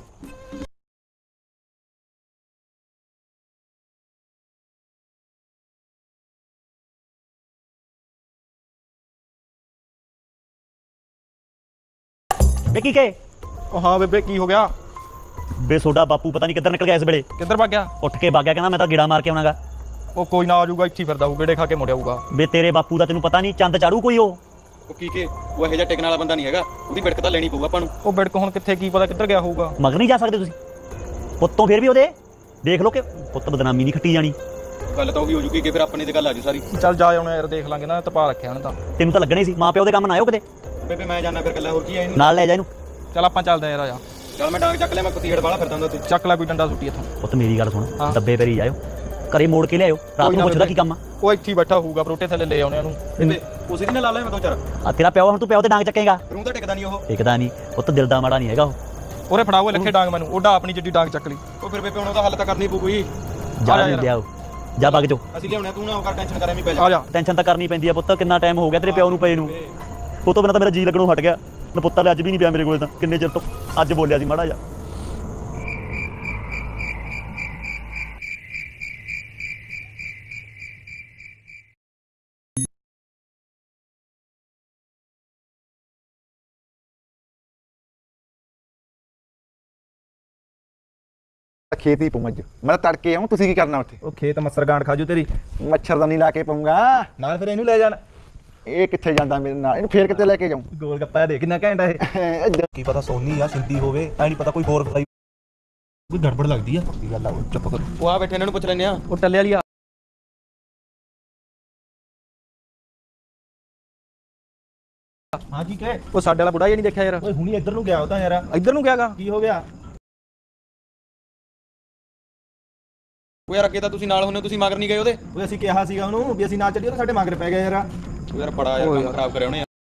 A: ਵੇ ਕੀ ਕਹੇ?
D: ਉਹ ਹਾਂ ਬੇਬੇ ਕੀ ਹੋ ਗਿਆ?
A: ਵੇ ਸੋਡਾ ਬਾਪੂ ਪਤਾ ਨਹੀਂ ਕਿੱਧਰ ਨਿਕਲ ਗਿਆ ਇਸ ਵੇਲੇ।
D: ਕਿੱਧਰ ਭੱਗ ਗਿਆ?
A: ਉੱਠ ਕੇ ਵਗ ਗਿਆ, ਕਹਿੰਦਾ ਮੈਂ ਤਾਂ ਗੇੜਾ ਮਾਰ ਕੇ ਆਉਣਾਗਾ।
D: ਉਹ ਕੋਈ ਨਾ ਆ ਜਾਊਗਾ, ਇੱਥੇ ਹੀ ਫਿਰਦਾ ਹੋਊ, ਗੇੜੇ ਖਾ ਕੇ ਮੁੜ ਆਊਗਾ।
A: ਵੇ ਤੇਰੇ ਬਾਪੂ ਦਾ ਤੈਨੂੰ ਪਤਾ ਨਹੀਂ, ਚੰਦ ਚਾੜੂ ਕੋਈ ਉਹ।
C: ਉਹ ਕੀ ਕੇ ਉਹ ਇਹੋ ਜਿਹਾ ਟਿਕਣ ਵਾਲਾ ਬੰਦਾ ਨਹੀਂ ਹੈਗਾ, ਉਹਦੀ ਬਿੜਕ ਤਾਂ ਲੈਣੀ ਪਊਗਾ ਆਪਾਂ ਨੂੰ।
D: ਉਹ ਬਿੜਕ ਹੁਣ ਕਿੱਥੇ, ਕੀ ਪਤਾ ਕਿੱਧਰ ਗਿਆ ਹੋਊਗਾ।
A: ਮਗਰ ਨਹੀਂ ਜਾ ਸਕਦੇ ਤੁਸੀਂ ਪੁੱਤੋਂ, ਫਿਰ ਵੀ ਉਹਦੇ ਦੇਖ ਲਓ ਕਿ ਪੁੱਤ ਬਦਨਾਮੀ ਨਹੀਂ ਖੱਟੀ ਜਾਣੀ।
C: ਗੱਲ ਤਾਂ ਉਹੀ ਹੋ ਜੂਗੀ ਕਿ ਫਿਰ ਆਪਣੇ ਤੇ ਗੱਲ ਆ ਜੂ ਸਾਰੀ।
D: ਚੱਲ ਜਾ ਆਉਣਾ ਯਾਰ, ਦੇਖ ਲਾਂਗੇ ਨਾ, ਤਪਾ ਰੱਖਿਆ ਉਹਨੇ ਤਾਂ।
A: ਤੈਨੂੰ ਤਾਂ ਲੱਗਣੇ ਸੀ, ਮਾਂ ਪਿਓ ਦੇ ਕੰਮ ਨਾ ਆਇਓ ਕਿਤੇ।
C: ਬੇਬੇ ਮੈਂ ਜਾਣਾ ਫਿਰ ਕੱਲਾ, ਹੋਰ ਕੀ ਆ ਇਹਨੂੰ।
A: ਨਾਲ ਲੈ ਜਾ ਇਹਨੂੰ।
D: ਚੱਲ ਆਪਾਂ ਚੱਲਦੇ ਆ ਯਾਰ, ਆ ਜਾ।
C: ਚੱਲ ਮੈਂ ਡਾਂਗ ਚੱਕ ਲਿਆ, ਮੈਂ ਕੁੱਤੀੜ ਵਾਲਾ ਫਿਰਦਾ ਹੁੰਦਾ ਤੂੰ।
D: ਚੱਕ ਲੈ ਕੋਈ ਡੰਡਾ ਸੁੱਟੀ ਇੱਥੋਂ।
A: ਪੁੱਤ ਮੇਰੀ ਗੱਲ ਸੁਣ,
D: ਹਾਂ।
A: ਦੱਬੇ ਪੈਰੀ ਜਾਇਓ, ਘਰੇ ਮੋੜ ਕੇ ਲਿਆਇਓ। ਰਾਤ ਨੂੰ ਪੁੱਛਦਾ ਕੀ ਕੰਮ ਆ।
D: ਉਹ ਇੱਥੇ ਹੀ ਬੈਠਾ ਹੋਊਗਾ, ਪਰੋਟੇ ਥੱਲੇ ਲੈ ਆਉਣੇ ਉਹਨੂੰ।
C: ਬੇਬੇ ਉਸੇ ਦੀ ਨਾਲ ਲਾ ਲਿਆ ਮੈਂ ਦੋ ਚਾਰ।
A: ਆ ਤੇਰਾ ਪਿਓ, ਹੁਣ ਤੂੰ ਪਿਓ ਤੇ ਡਾਂਗ ਚੱਕੇਗਾ।
C: ਰੂੰ ਤਾਂ ਟਿਕਦਾ ਨਹੀਂ ਉਹ।
A: ਟਿਕਦਾ ਨਹੀਂ ਪੁੱਤ, ਦਿਲ ਦਾ ਮਾੜਾ ਨਹੀਂ ਹੈਗਾ ਉਹ।
D: ਉਹਰੇ ਫੜਾਓ ਲੱਖੇ ਡਾਂਗ ਮੈਨੂੰ, ਉਹਦਾ ਆਪਣੀ ਜਿੱਡੀ ਡਾਂਗ ਚੱਕ ਲਈ।
C: ਉਹ ਫਿਰ ਬੇਬੇ ਹੁਣ ਉਹਦਾ ਹੱਲ ਤਾਂ ਕਰਨੀ ਪਊ ਕੋਈ।
A: ਜਾ
D: ਆ ਜਾ
A: ਵੀ
D: ਯਾਰ।
A: ਲਿਆਓ ਜਾ ਵਗ ਜਾਓ
C: ਅਸੀਂ ਲਿਆਉਣੇ ਤੂੰ ਨਾ ਉਹ ਕਰ ਟੈਨਸ਼ਨ ਕਰ ਐਵੇਂ ਪੈ
D: ਆ ਜਾ
A: ਟੈਨਸ਼ਨ ਤਾਂ ਕਰਨੀ ਪੈਂਦੀ ਆ ਪੁੱਤ ਕਿੰਨਾ ਟਾਈਮ ਹੋ ਗਿਆ ਤੇਰੇ ਪਿਓ ਨੂੰ ਪਏ ਨੂੰ ਉਹ ਤੋਂ ਬਿਨਾਂ ਤਾਂ ਮੇਰਾ ਜੀ ਲੱਗਣੋਂ ਹਟ ਗਿਆ ਮੈਂ ਪੁੱਤਾਂ ਲੈ ਅੱਜ ਵੀ ਨਹੀਂ ਪਿਆ ਮੇਰੇ ਕੋਲ ਤਾਂ ਕਿੰਨੇ ਚਿਰ ਤੋਂ ਅੱਜ ਬੋਲਿਆ ਸੀ ਮਾੜਾ ਜਿਹਾ
B: ਖੇਤ ਹੀ ਪਊਂ ਅੱਜ ਮੈਂ ਤਾਂ ਤੜਕੇ ਆਉਂ ਤੁਸੀਂ ਕੀ ਕਰਨਾ ਉੱਥੇ
D: ਉਹ ਖੇਤ ਮੱਸਰ ਗਾਂਡ ਖਾਜੂ ਤੇਰੀ
B: ਮੱਛਰਦਾਨੀ ਲਾ ਕੇ ਪਊਂਗਾ
D: ਨਾਲ ਫਿਰ ਇਹਨੂੰ ਲੈ ਜਾਣ
B: ਇਹ ਕਿੱਥੇ ਜਾਂਦਾ ਮੇਰੇ ਨਾਲ ਇਹਨੂੰ ਫੇਰ ਕਿੱਥੇ ਲੈ ਕੇ ਜਾਊਂ
D: ਗੋਲ ਗੱਪਾ ਦੇ ਕਿੰਨਾ ਘੈਂਟ ਇਹ ਕੀ ਪਤਾ ਸੋਨੀ ਆ ਸਿੰਦੀ ਹੋਵੇ ਐ ਨਹੀਂ ਪਤਾ ਕੋਈ ਹੋਰ ਕੋਈ ਗੜਬੜ ਲੱਗਦੀ ਆ ਕੀ ਗੱਲ ਆ ਚੁੱਪ ਕਰ
C: ਉਹ ਆ ਬੈਠੇ ਇਹਨਾਂ ਨੂੰ ਪੁੱਛ ਲੈਨੇ ਆ
D: ਉਹ ਟੱਲੇ ਵਾਲੀ ਆ ਹਾਂ ਕੀ ਕਹੇ ਉਹ ਸਾਡੇ ਵਾਲਾ ਬੁੜਾ ਹੀ ਨਹੀਂ ਦੇਖਿਆ ਯਾਰ ਓਏ ਹੁਣੀ ਇੱਧਰ ਨੂੰ ਗਿਆ ਉਹ ਤਾਂ ਯਾਰ ਇੱਧਰ ਨੂੰ ਗਿਆਗਾ ਕੀ ਹੋ ਗਿਆ
C: ਉਹ ਯਾਰ ਅੱਗੇ ਤਾਂ ਤੁਸੀਂ ਨਾਲ ਹੁੰਨੇ ਤੁਸੀਂ ਮਗਰ ਨਹੀਂ ਗਏ ਉਹਦੇ
D: ਓਏ ਅਸੀਂ ਕਿਹਾ ਸੀਗਾ ਉਹਨੂੰ ਵੀ ਅਸੀਂ ਨਾ ਚੱਲੀਏ ਤਾਂ ਸਾਡੇ ਮਗਰ ਪੈ ਗਏ ਯਾਰ
C: ਉਹ ਯਾਰ ਬੜਾ ਯਾਰ ਕੰਮ ਖਰਾਬ ਕਰਿਆ ਉਹਨੇ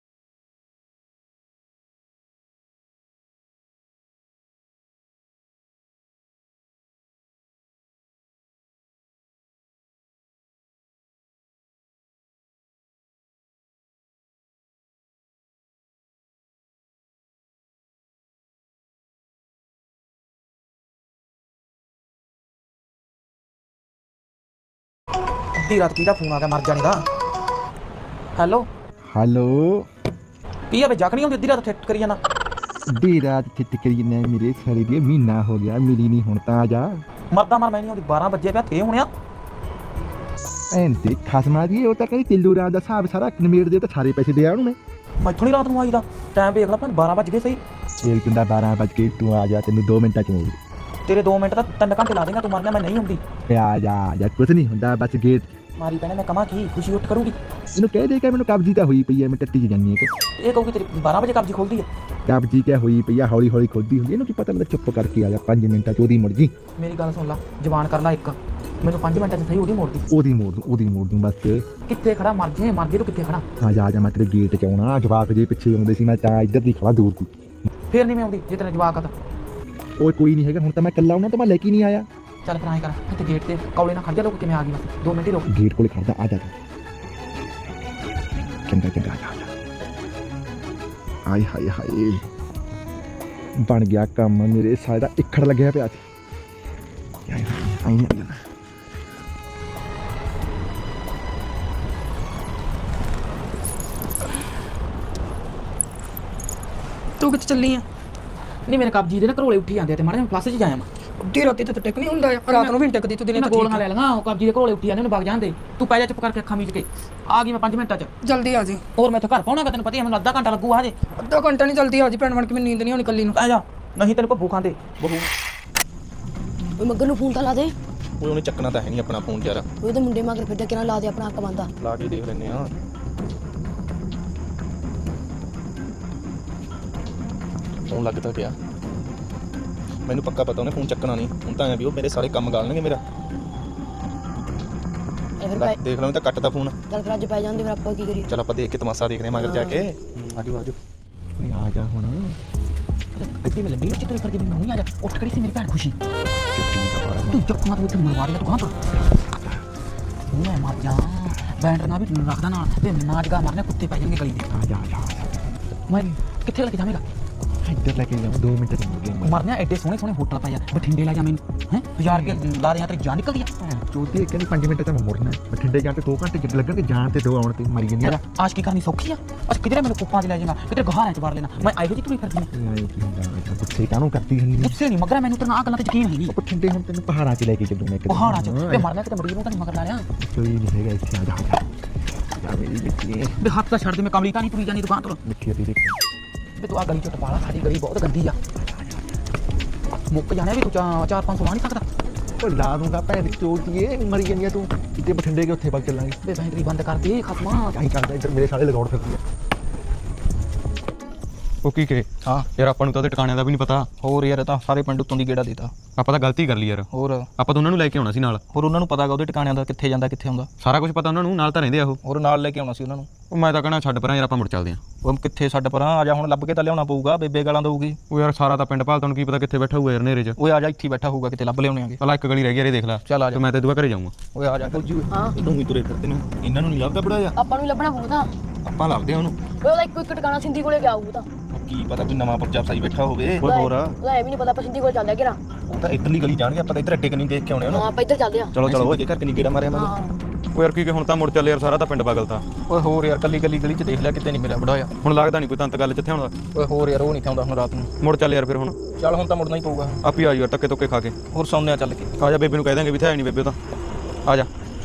H: ਅੱਧੀ ਰਾਤ ਕਿਹਦਾ ਫੋਨ ਆ ਗਿਆ ਮਰ ਜਾਣੇ ਦਾ ਹੈਲੋ
B: ਹੈਲੋ
H: ਕੀ ਆ ਬੇ ਜੱਕ ਨਹੀਂ ਹੁੰਦੀ ਅੱਧੀ ਰਾਤ ਠੇਟ ਕਰੀ ਜਾਣਾ
B: ਦੀ ਰਾਤ ਚਿੱਟ ਕਰੀ ਨੇ ਮੇਰੇ ਸਾਲੇ ਦੀ ਮਹੀਨਾ ਹੋ ਗਿਆ ਮਿਲੀ ਨਹੀਂ ਹੁਣ ਤਾਂ ਆ ਜਾ
H: ਮਰਦਾ ਮਰ ਮੈਂ ਨਹੀਂ ਆਉਂਦੀ ਬਾਰਾਂ ਵਜੇ ਪਿਆ ਥੇ ਹੋਣਿਆ
B: ਐਂ ਤੇ ਖਸਮਾ ਦੀ ਉਹ ਤਾਂ ਕਹਿੰਦੀ ਤਿੱਲੂ ਰਾਤ ਦਾ ਹਿਸਾਬ ਸਾਰਾ ਨਿਮੇੜ ਦੇ ਤਾਂ ਸਾਰੇ ਪੈਸੇ ਦੇ ਆ ਉਹਨੂੰ ਮੈਂ
H: ਮੈਥੋਂ ਨਹੀਂ ਰਾਤ ਨੂੰ ਆਈਦਾ ਟਾਈਮ ਵੇਖ ਲਾ ਭਾਵੇਂ ਬਾਰਾਂ ਵੱਜ ਗਏ ਸਹੀ
B: ਇਹ ਕਹਿੰਦਾ ਬਾਰਾਂ ਵਜੇ ਕੇ ਤੂੰ ਆ ਜਾ ਤੈਨੂੰ ਦੋ ਮਿੰਟਾਂ ਚ ਮਿਲ
H: ਤੇਰੇ ਦੋ ਮਿੰਟ ਤਾਂ ਤਿੰਨ ਘੰਟੇ ਲਾ ਦੇਗਾ ਤੂੰ ਮਰਨਾ ਮੈਂ ਨਹੀਂ ਹੁੰਦੀ
B: ਆ ਜਾ ਜਾ ਕੁਝ ਨਹੀਂ ਹੁੰਦਾ ਬਸ ਗੇਟ
H: ਮਾਰੀ ਪੈਣੇ ਮੈਂ ਕਮਾ ਕੀ ਖੁਸ਼ੀ ਉੱਠ ਕਰੂਗੀ
B: ਇਹਨੂੰ ਕਹਿ ਦੇ ਕਿ ਮੈਨੂੰ ਕਬਜ਼ੀ ਤਾਂ ਹੋਈ ਪਈ ਐ ਮੈਂ ਟੱਟੀ ਚ ਜਾਨੀ ਹੈ ਕਿ
H: ਇਹ ਕਹੂਗੀ ਤੇਰੀ ਬਾਰਾਂ ਵਜੇ ਕਬਜੀ ਖੋਲਦੀ ਹੈ
B: ਕਬਜ਼ੀ ਕਿਆ ਹੋਈ ਪਈ ਆ ਹੌਲੀ ਹੌਲੀ ਖੁੱਲਦੀ ਹੁੰਦੀ ਇਹਨੂੰ ਕੀ ਪਤਾ ਲੱਗਦਾ ਚੁੱਪ ਕਰਕੇ ਆ ਜਾ ਪੰਜ ਮਿੰਟਾਂ ਚ ਉਹਦੀ ਮੁੜ ਜੀ
H: ਮੇਰੀ ਗੱਲ ਸੁਣ ਲਾ ਜਵਾਨ ਕਰ ਲਾ ਇੱਕ ਮੈਨੂੰ ਪੰਜ ਮਿੰਟਾਂ ਚ ਸਹੀ ਉਹਦੀ ਮੋੜਦੀ
B: ਉਹਦੀ ਮੋੜ ਦੂੰ ਉਹਦੀ ਮੋੜ ਦੂੰ ਬਸ
H: ਕਿੱਥੇ ਖੜਾ ਮਰ ਜੇ ਮਰ ਜੇ ਤੂੰ ਕਿੱਥੇ ਖੜਾ
B: ਆ ਜਾ ਆ ਜਾ ਮੈਂ ਤੇਰੇ ਗੇਟ ਚ ਆਉਣਾ ਜਵਾਕ ਜੇ ਪਿੱਛੇ ਆਉਂਦੇ ਸੀ ਮੈਂ ਤਾਂ ਇੱਧਰ ਦੀ ਖੜਾ ਦੂਰ ਦੀ
H: ਫੇਰ ਨਹੀਂ ਮੈਂ ਆਉਂਦੀ ਜੇ ਤੇਰਾ ਜਵਾਕ ਆ ਤਾਂ
B: ਉਹ ਕੋਈ ਨਹੀਂ ਹੈਗਾ ਹੁਣ ਤਾਂ ਮੈਂ ਇਕੱਲਾ ਆਉਣਾ ਤਾਂ ਮੈਂ ਲੈ ਕੇ ਨਹੀਂ ਆਇਆ
H: ਚੱਲ ਫਿਰ ਐਂ ਕਰ ਇੱਥੇ ਗੇਟ ਤੇ ਕੌਲੇ ਨਾਲ ਖੜ ਜਾ ਲੋਕ ਕਿਵੇਂ ਆ ਗਈ ਬਸ ਦੋ ਮਿੰਟ ਹੀ ਰੁਕ
B: ਗੇਟ ਕੋਲੇ ਖੜਦਾ ਆ ਜਾ ਚੰਗਾ ਚੰਗਾ ਆ ਜਾ ਆਏ ਹਾਏ ਹਾਏ ਬਣ ਗਿਆ ਕੰਮ ਮੇਰੇ ਸਾਰੇ ਦਾ ਇਖੜ ਲੱਗਿਆ ਪਿਆ ਸੀ ਆਏ ਹਾਏ ਆਈ ਨਾ
I: ਤੂੰ ਕਿੱਥੇ ਚੱਲੀ ਆ
H: ਨਹੀਂ ਮੇਰੇ ਕਬਜੀ ਦੇ ਨਾ ਘਰੋਲੇ ਉੱਠੀ ਜਾਂਦੇ ਤੇ ਮਾੜੇ ਮੈਂ ਪਲੱਸ 'ਚ ਜਾਇਆ ਮੈਂ
I: ਅੱਧੀ ਰਾਤੀ ਤੇ ਟਿਕ ਨਹੀਂ ਹੁੰਦਾ ਰਾਤ ਨੂੰ ਵੀ ਟਿਕਦੀ ਤੂੰ ਦਿਨੇ
H: ਇਹਨਾਂ
I: ਤੇ
H: ਗੋਲੀਆਂ ਲੈ ਲਗਾ ਉਹ ਕਬਜੀ ਦੇ ਘਰੋਲੇ ਉੱਠੀ ਜਾਂਦੇ ਉਹਨੂੰ ਵਗ ਜਾਂਦੇ ਤੂੰ ਪੈ ਜਾ ਚੁੱਪ ਕਰਕੇ ਅੱਖਾਂ ਮੀਚ ਕੇ ਆ ਗਈ ਮੈਂ ਪੰਜ ਮਿੰਟਾਂ 'ਚ
I: ਜਲਦੀ ਆ ਜੀ
H: ਹੋਰ ਮੈਂ ਤਾਂ ਘਰ ਪਾਉਣਾ ਤੈਨੂੰ ਪਤਾ ਹੀ ਮੈਨੂੰ ਅੱਧਾ ਘੰਟਾ ਲੱਗੂ ਹਜੇ
I: ਅੱਧਾ ਘੰਟਾ ਨਹੀਂ ਜਲਦੀ ਆ ਜੀ ਭੈਣ ਬਣ ਕੇ ਮੈਨੂੰ ਨੀਂਦ ਨਹੀਂ ਆਉਣੀ ਕੱਲੀ ਨੂੰ
H: ਪੈ ਜਾ ਨਹੀਂ ਤੈਨੂੰ ਭੁੱਖੂ ਖਾਂਦੇ ਬਹੂ
J: ਓਏ ਮੱਗਰ ਨੂੰ ਫੋਨ ਤਾਂ ਲਾ ਦੇ
C: ਓਏ ਉਹਨੇ ਚੱਕਣਾ ਤਾਂ ਹੈ ਨਹੀਂ ਆਪਣਾ ਫੋਨ ਯਾਰ
J: ਉਹ ਤਾਂ ਮੁੰਡੇ ਮਗਰ ਫਿਰਦਾ ਕਿਹਨਾਂ ਲਾ ਦੇ ਆਪਣਾ ਹੱਕ ਬੰਦਾ
C: ਲਾ ਕੇ ਦੇਖ ਲੈਨੇ ਆ ਫੋਨ ਲੱਗਦਾ ਪਿਆ ਮੈਨੂੰ ਪੱਕਾ ਪਤਾ ਉਹਨੇ ਫੋਨ ਚੱਕਣਾ ਨਹੀਂ ਹੁਣ ਤਾਂ ਐ ਵੀ ਉਹ ਮੇਰੇ ਸਾਰੇ ਕੰਮ ਗਾਲਣਗੇ ਮੇਰਾ
J: ਇਹ ਫਿਰ
C: ਲੈ,
J: ਭਾਈ
C: ਦੇਖ ਲਓ ਤਾਂ ਕੱਟਦਾ ਫੋਨ
J: ਚੱਲ ਫਿਰ ਅੱਜ ਪੈ ਜਾਂਦੇ ਫਿਰ ਆਪਾਂ ਕੀ ਕਰੀਏ
C: ਚਲ ਆਪਾਂ ਦੇਖ ਕੇ ਤਮਾਸ਼ਾ ਦੇਖਦੇ ਮਗਰ ਜਾ ਕੇ ਆਜੋ ਆਜੋ
B: ਆ ਜਾ ਹੁਣ
H: ਕਿੱਥੇ ਮਿਲ ਬੀਰ ਚਿੱਤਰ ਕਰਕੇ ਮੈਨੂੰ ਨਹੀਂ ਆ ਜਾ ਉੱਠ ਖੜੀ ਸੀ ਮੇਰੀ ਭੈਣ ਖੁਸ਼ੀ ਤੂੰ ਚੁੱਪ ਮਾਰ ਤੂੰ ਮਰਵਾ ਰਿਹਾ ਤੂੰ ਹਾਂ ਤੂੰ ਮੈਂ ਮਰ ਜਾ ਬੈਂਡਰ ਨਾਲ ਵੀ ਰੱਖਦਾ ਨਾਲ ਤੇ ਨਾਟਕਾ ਮਾਰਨੇ ਕੁੱਤੇ ਪੈ ਜਾਣਗੇ ਗਲੀ ਦੇ
B: ਆ ਜਾ ਆ ਜਾ
H: ਮੈਂ ਕਿੱਥੇ ਲੈ ਕੇ ਜਾਵੇਂਗਾ
B: ਇੱਧਰ ਲੈ ਕੇ ਜਾਵਾਂ ਦੋ ਮਿੰਟ ਚ ਮੁੜ ਗਿਆ
H: ਮਰਨਿਆ ਐਡੇ ਸੋਹਣੇ ਸੋਹਣੇ ਹੋਟਲ ਪਏ ਆ ਬਠਿੰਡੇ ਲੈ ਜਾ ਮੈਨੂੰ ਹੈ ਹਜ਼ਾਰ ਰੁਪਏ ਲਾ ਦੇ ਜਾਂ ਤੇਰੀ ਜਾਨ ਨਿਕਲਦੀ ਆ
B: ਚੌਥੀ ਕਹਿੰਦੀ ਪੰਜ ਮਿੰਟ ਚ ਮੈਂ ਮੁੜਨਾ ਬਠਿੰਡੇ ਜਾਣ ਤੇ ਦੋ ਘੰਟੇ ਜਿੱਦ ਲੱਗਣਗੇ ਜਾਣ ਤੇ ਦੋ ਆਉਣ ਤੇ ਮਰੀ ਜਾਂਦੀ ਆ
H: ਆਸ਼ਕੀ ਕਰਨੀ ਸੌਖੀ ਆ ਅੱਛਾ ਕਿਧਰੇ ਮੈਨੂੰ ਕੁੱਪਾਂ 'ਚ ਲੈ ਜਾਏਗਾ ਕਿਧਰੇ ਗਹਾਰਾਂ 'ਚ ਵੜ ਲੈਣਾ ਮੈਂ ਇਹੋ ਜਿਹੀ ਤੁਰੀ ਫਿਰਦੀ ਆ
B: ਪੁੱਛੇ ਕਾਹਨੂੰ ਕਰਦੀ ਹੁੰਦੀ
H: ਗੁੱਸੇ ਨਹੀਂ ਮਗਰ ਮੈਨੂੰ ਤੇਰੇ ਨਾਲ ਗੱਲਾਂ ਤੇ ਯਕੀਨ ਹੈ ਨਹੀਂ
B: ਬਠਿੰਡੇ ਹੁਣ ਤੈਨੂੰ ਪਹਾੜਾਂ ਚ ਲੈ ਕੇ ਚੱਲੂ ਮੈਂ
H: ਪਹਾੜਾਂ 'ਚ ਤੇ ਮਰਨਾ ਕਿਤੇ ਮਰੀਜ਼ ਨੂੰ ਤਾਂ ਨਹੀਂ ਮਗਰ ਲਾ ਲਿਆ
B: ਕੋਈ ਨਹੀਂ ਹੈਗਾ ਇੱਥੇ ਆ ਜਾ ਆ ਜਾ ਮੇਰੀ ਬੱਚੀ
H: ਤੇ ਹੱਥ ਤਾਂ ਛੱਡ ਦੇ ਮੈਂ ਕਮਲੀ ਤਾਂ ਨਹੀਂ ਤੁਰੀ ਜਾਣੀ ਦੁਕਾਨ ਤੋਂ
B: ਮਿੱਠੀ ਦੀ ਦੇਖ
H: ਤੇ ਤੂੰ ਆ ਗਲੀ 'ਚ ਟਪਾਲਾ ਸਾਡੀ ਗਲੀ ਬਹੁਤ ਗੰਦੀ ਆ ਮੁੱਕ ਜਾਣਾ ਵੀ ਤੂੰ ਚਾਰ ਪੰਜ ਸੌ ਲਾ ਨਹੀਂ ਸਕਦਾ
B: ਉਹ ਲਾ ਦੂੰਗਾ ਭੈਣ ਦੀ ਚੋਟੀਏ ਮਰੀ ਜਾਂਦੀ ਆ ਤੂੰ ਤੇ ਬਠਿੰਡੇ ਕੇ ਉੱਥੇ ਬਗ ਚੱਲਾਂਗੇ
H: ਬੇ ਬੈਂਟਰੀ ਬੰਦ ਕਰ ਦੇ ਖਸਮਾ
B: ਕਾਹੀਂ ਕਰਦਾ ਇੱਧਰ ਮੇਰੇ ਸਾਲੇ ਲਗਾਉਣ ਫਿਰਦੀ ਆ
C: ਉਹ ਕੀ ਕਹੇ
D: ਹਾਂ
C: ਯਾਰ ਆਪਾਂ ਨੂੰ ਤਾਂ ਉਹਦੇ ਟਿਕਾਣਿਆਂ ਦਾ ਵੀ ਨਹੀਂ ਪਤਾ।
D: ਹੋਰ ਯਾਰ ਇਹ ਤਾਂ ਸਾਰੇ ਪਿੰਡ ਉੱਤੋਂ ਦੀ ਗੇੜਾ ਦੇਤਾ।
C: ਆਪਾਂ ਤਾਂ ਗਲਤੀ ਕਰ ਲਈ ਯਾਰ।
D: ਹੋਰ
C: ਆਪਾਂ ਤਾਂ ਉਹਨਾਂ ਨੂੰ ਲੈ ਕੇ ਆਉਣਾ ਸੀ ਨਾਲ।
D: ਹੋਰ ਉਹਨਾਂ ਨੂੰ ਪਤਾ ਗਾ ਉਹਦੇ ਟਿਕਾਣਿਆਂ ਦਾ, ਕਿੱਥੇ ਜਾਂਦਾ ਕਿੱਥੇ ਆਉਂਦਾ,
C: ਸਾਰਾ ਕੁਝ ਪਤਾ ਉਹਨਾਂ ਨੂੰ, ਨਾਲ ਤਾਂ ਰਹਿੰਦੇ ਆ ਉਹ।
D: ਹੋਰ ਨਾਲ ਲੈ ਕੇ ਆਉਣਾ ਸੀ ਉਹਨਾਂ ਨੂੰ।
C: ਉਹ ਮੈਂ ਤਾਂ ਕਹਿਣਾ ਛੱਡ ਪਰਾਂ ਯਾਰ, ਆਪਾਂ ਮੁੜ ਚੱਲਦੇ ਆਂ।
D: ਉਹ ਕਿੱਥੇ ਛੱਡ ਪਰਾਂ, ਆ ਜਾ ਹੁਣ ਲੱਭ ਕੇ ਤਾਂ ਲਿਆਉਣਾ ਪਊਗਾ, ਬੇਬੇ ਗਾਲਾਂ ਦਊਗੀ।
C: ਉਹ ਯਾਰ ਸਾਰਾ ਤਾਂ ਪਿੰਡ ਭਾਲ ਤੁਹਾਨੂੰ ਕੀ ਪਤਾ ਕਿੱਥੇ ਬੈਠਾ ਹੋਊਗਾ ਯਾਰ ਨੇਰੇ 'ਚ।
D: ਓਏ ਆ ਜਾ, ਇੱਥੇ ਬੈਠਾ ਹੋਊਗਾ ਕਿਤੇ, ਲੱਭ ਲਿਆਉਣੇ ਆਂਗੇ।
C: ਪਹਿਲਾਂ ਇੱਕ ਗਲੀ ਰਹਿ ਗਈ ਯਾਰ, ਇਹ ਦੇਖ ਲੈ।
D: ਚੱਲ ਆ ਜਾ,
C: ਤੇ ਮੈਂ ਤੇ ਦੁਆ ਘਰੇ ਜਾਊਂਗਾ।
D: ਓਏ ਆ ਜਾ ਫੌਜੀ।
J: ਹਾਂ
C: ਇਹਨੂੰ ਹੀ ਤੁਰੇ ਫਿਰਦੇ ਨੇ, ਇਹਨਾਂ ਨੂੰ ਨਹੀਂ ਲੱਭਦਾ ਬੜਾ ਯਾਰ।
J: ਆਪਾਂ ਨੂੰ ਲੱਭਣਾ ਪਊਗਾ।
C: ਆਪਾਂ ਲੱਭਦੇ ਆ ਉਹਨੂੰ।
J: ਓਏ ਉਹਦਾ ਇੱਕੋ ਇੱਕ ਟਿਕਾਣਾ ਸਿੰਧੀ ਕੋਲੇ ਗਿਆ ਹੋਊ ਤਾਂ।
C: ਕੀ ਪਤਾ ਕੋਈ ਨਵਾਂ ਪਰਚਾ ਫਸਾਈ ਬੈਠਾ ਹੋਵੇ।
J: ਉਹਦਾ ਉਹਦਾ ਇਹ ਵੀ ਨਹੀਂ ਪਤਾ ਆਪਾਂ ਸਿੰਧੀ ਕੋਲ ਚੱਲਦੇ ਆ ਕਿਰਾ।
C: ਉਹ ਤਾਂ ਇੱਧਰਲੀ ਗਲੀ ਜਾਣਗੇ, ਆਪਾਂ ਤਾਂ ਇੱਧਰ ਅੱਡੇ ਕਨੀ ਦੇਖ ਕੇ ਆਉਣੇ
J: ਹਾਂ
C: ਉਹਨੂੰ।
J: ਆਪਾਂ ਇੱਧਰ ਚੱਲਦੇ ਆ।
C: ਚਲੋ ਚਲੋ, ਉਹਦੇ ਘਰ ਕਨੀ ਗੇੜਾ ਮਾਰਿਆ ਮੈਂ।
J: ਹਾਂ
C: ਉਹ ਯਾਰ ਕੀ ਕਿ ਹੁਣ ਤਾਂ ਮੁੜ ਚੱਲੇ ਯਾਰ, ਸਾਰਾ ਤਾਂ ਪਿੰਡ ਪਾਗਲ ਤਾਂ।
D: ਓਏ ਹੋਰ ਯਾਰ, ਕੱਲੀ ਕੱਲੀ ਗਲੀ 'ਚ ਦੇਖ ਲਿਆ, ਕਿਤੇ ਨਹੀਂ ਮਿਲਿਆ ਬੜਾ ਆ।
C: ਹੁਣ ਲੱਗਦਾ ਨਹੀਂ ਕੋਈ ਤੰਤ ਗੱਲ ਜਿੱਥੇ ਹੁਣ।
D: ਓਏ ਹੋਰ ਯਾਰ, ਉਹ ਨਹੀਂ ਆਉਂਦਾ ਹੁਣ ਰਾਤ ਨੂੰ।
C: ਮੁੜ ਚੱਲ ਯਾਰ ਫਿਰ ਹੁਣ।
D: ਚੱਲ ਹੁਣ ਤਾਂ ਮੁੜਨਾ ਹੀ ਪਊਗਾ।
C: ਆਪੀ ਆ ਯਾਰ, ਟੱਕੇ ਟੁੱਕੇ ਖਾ ਕੇ।
D: ਹੋਰ ਸੌਂਦੇ ਆ ਚੱਲ ਕੇ।
C: ਆ ਜਾ, ਬੇਬੇ ਨੂੰ ਕਹਿ ਦਾਂਗੇ ਵੀ ਇੱਥੇ ਹੈ ਨਹੀਂ ਬੇਬੇ ਉਹ ਤਾਂ। ਆ ਜਾ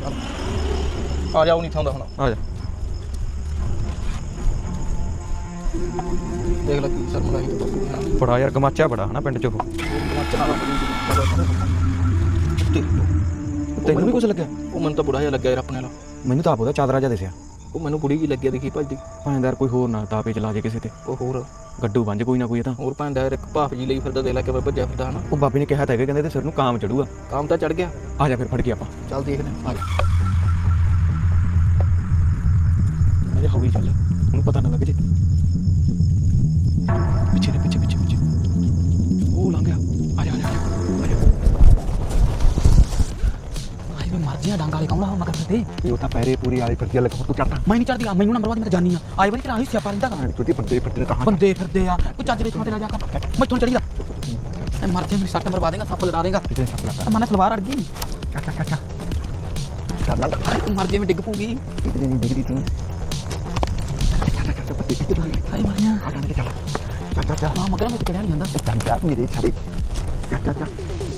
D: ਆ ਜਾ, ਉਹ ਨਹੀਂ ਆਉਂਦਾ ਹੁਣ।
C: ਆ ਜਾ।
D: ਦੇਖ ਲੈ ਕੀ ਸ਼ਰਮ ਲਾਈ।
C: ਬੜਾ ਯਾਰ ਗਮਾਚਾ ਬੜਾ ਹਨਾ ਪਿੰਡ 'ਚ ਉਹ। ਤੈਨੂੰ ਵੀ ਕੁਝ ਲੱਗਿਆ?
D: ਉਹ ਮੈਨੂੰ ਤਾਂ ਬੁੜਾ ਜਿਹਾ ਲੱਗਿਆ ਯਾਰ ਆਪਣੇ ਨਾਲ।
C: ਮੈਨੂੰ ਤਾਂ ਆਪ ਉਹਦਾ ਚਾਦਰਾ ਜਿਹਾ ਦਿਸਿਆ।
D: ਉਹ ਮੈਨੂੰ ਬੁੜੀ ਵੀ ਲੱਗਿਆ, ਦੇਖੀ ਭੱਜਦੀ।
C: ਭਾਂਦਾ ਯਾਰ ਕੋਈ ਹੋਰ ਨਾ ਤਾਪੇ ਚਲਾ ਜੇ ਕਿਸੇ ਤੇ।
D: ਉਹ ਹੋਰ
C: ਗੱਡੂ ਬੰਜ ਕੋਈ ਨਾ ਕੋਈ ਤਾਂ।
D: ਹੋਰ ਭਾਂਦਾ ਯਾਰ, ਇੱਕ ਭਾਫ ਜੀ ਲਈ ਫਿਰਦਾ, ਦੇਖ ਲੈ ਕਿਵੇਂ ਭੱਜਿਆ ਫਿਰਦਾ ਹਨਾ।
C: ਉਹ ਬਾਬੇ ਨੇ ਕਿਹਾ ਤਾਂ ਹੈਗਾ, ਕਹਿੰਦੇ ਤੇ ਸਿਰ ਨੂੰ ਕਾਮ ਚੜੂਗਾ।
D: ਕੰਮ ਤਾਂ ਚੜ ਗਿਆ।
C: ਆ ਜਾ ਫਿਰ ਫੜ ਕੇ ਆਪਾਂ।
D: ਚੱਲ ਦੇਖਦੇ ਆ ਜਾ।
C: ਅਜੇ ਹੌਲੀ ਚੱਲ, ਉਹਨੂੰ ਪਤਾ ਨਾ ਲੱਗ ਜੇ। ਪਿੱਛੇ ਦੇ ਪਿੱਛੇ ਪਿੱਛੇ ਪਿੱਛੇ ਉਹ ਲੰਘ ਗਿਆ। ਆ ਜਾ ਆ ਜਾ ਆ ਜਾ।
H: ਆਏ ਵੇ ਮਰ ਜਿਆ ਡਾਂਗਾ ਵਾਲੇ ਕੌਣ ਆ ਮਗਰ ਤੇ।
B: ਇਹ ਤਾਂ ਪੈਰੇ ਪੂਰੀ ਵਾਲੀ ਫਿਰਦੀ ਲੱਗ ਤੂੰ ਚੜਦਾ।
H: ਮੈਂ ਨਹੀਂ ਚੜਦੀ ਆ, ਮੈਨੂੰ ਨੰਬਰ ਬਾਅਦ ਮੈਂ ਤਾਂ ਜਾਨੀ ਆ। ਆਏ ਵਾਰੀ ਤੇਰਾ ਹੀ ਸਿਆਪਾ ਰਹਿੰਦਾ ਗਾ।
B: ਛੋਟੀ ਬੰਦੇ ਫਿਰਦੇ ਕਹਾਂ
H: ਬੰਦੇ ਫਿਰਦੇ ਆ, ਕੋਈ ਚੱਜ ਦੇ ਥਾਂ ਤੇ ਲੈ ਜਾ ਕਰ। ਮੈਂ ਤੁਹਾਨੂੰ ਚੜੀਦਾ ਐ ਮਰ ਜਿਆ, ਮੇਰੀ ਸੱਟ ਮਰਵਾ ਦੇਗਾ, ਸੱਪ ਲੜਾ ਦੇਗਾ। ਮਨੇ ਸਲਵਾਰ ਅੜ ਗਈ।
B: ਚੱਲ ਚੱਲ ਚੱਲ ਚੱਲ
H: ਮਰ ਜਿਆ, ਮੈਂ ਡਿੱਗ ਪੂਗੀ।
B: ਇਤਨੀ ਨਹੀਂ ਡਿਗਰੀ ਤੂੰ। ਚੱਲ ਚੱਲ ਚੱਲ ਪੱਤੀ ਇੱਥੇ
H: ਆਏ ਮਰ ਜਿਆ।
B: ਆ ਜਾਣੇ ਚੱਲ ਚੱਲ ਚੱਲ ਚੱਲ
H: ਹਾਂ ਮਗਰ ਮੈਂ ਚੜਿਆ ਨਹੀਂ ਜਾਂਦਾ।
B: ਚੱਲ ਚੱਲ ਮੇਰੇ ਛੜੇ ਚੱਲ ਚੱਲ ਚੱਲ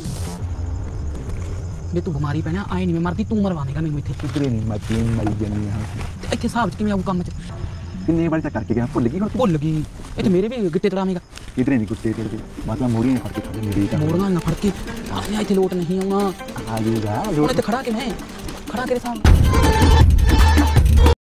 H: ਜੇ ਤੂੰ ਬਿਮਾਰੀ ਪੈਣਾ ਆਏ ਨਹੀਂ ਮੈਂ ਮਰਦੀ, ਤੂੰ ਮਰਵਾ ਦੇਗਾ ਮੈਨੂੰ ਇੱਥੇ।
B: ਕਿਧਰੇ ਨਹੀਂ ਮੈਂ ਤੀਨ ਮਰੀ ਜੰਨੀ ਹਾਂ।
H: ਤੇ ਇੱਥੇ ਹਿਸਾਬ ਚ ਕਿਵੇਂ ਆਊ ਕੰਮ ਚ?
B: ਕਿੰਨੇ ਵਾਰੀ ਤਾਂ ਕਰਕੇ ਗਿਆ, ਭੁੱਲ ਗਈ ਹੁਣ।
H: ਭੁੱਲ ਗਈ। ਇੱਥੇ ਮੇਰੇ ਵੀ ਗਿੱਟੇ ਤੜਾਵੇਂਗਾ।
B: ਕਿਧਰੇ ਨਹੀਂ ਕੁੱਤੇ ਤੇਰੇ ਮਤਲਬ ਮੋੜੀਆਂ ਫੜ ਕੇ ਖੜੇ ਮੇਰੇ ਤਾਂ
H: ਮੋੜਨਾ ਨਾ ਫੜ ਕੇ ਆ ਇੱਥੇ ਲੋਟ ਨਹੀਂ ਆਉਣਾ।
B: ਆ ਜੂਗਾ
H: ਹੁਣ ਇੱਥੇ ਖੜਾ ਕੇ ਮੈਂ ਖੜਾ ਕੇ ਸਾਹਮਣੇ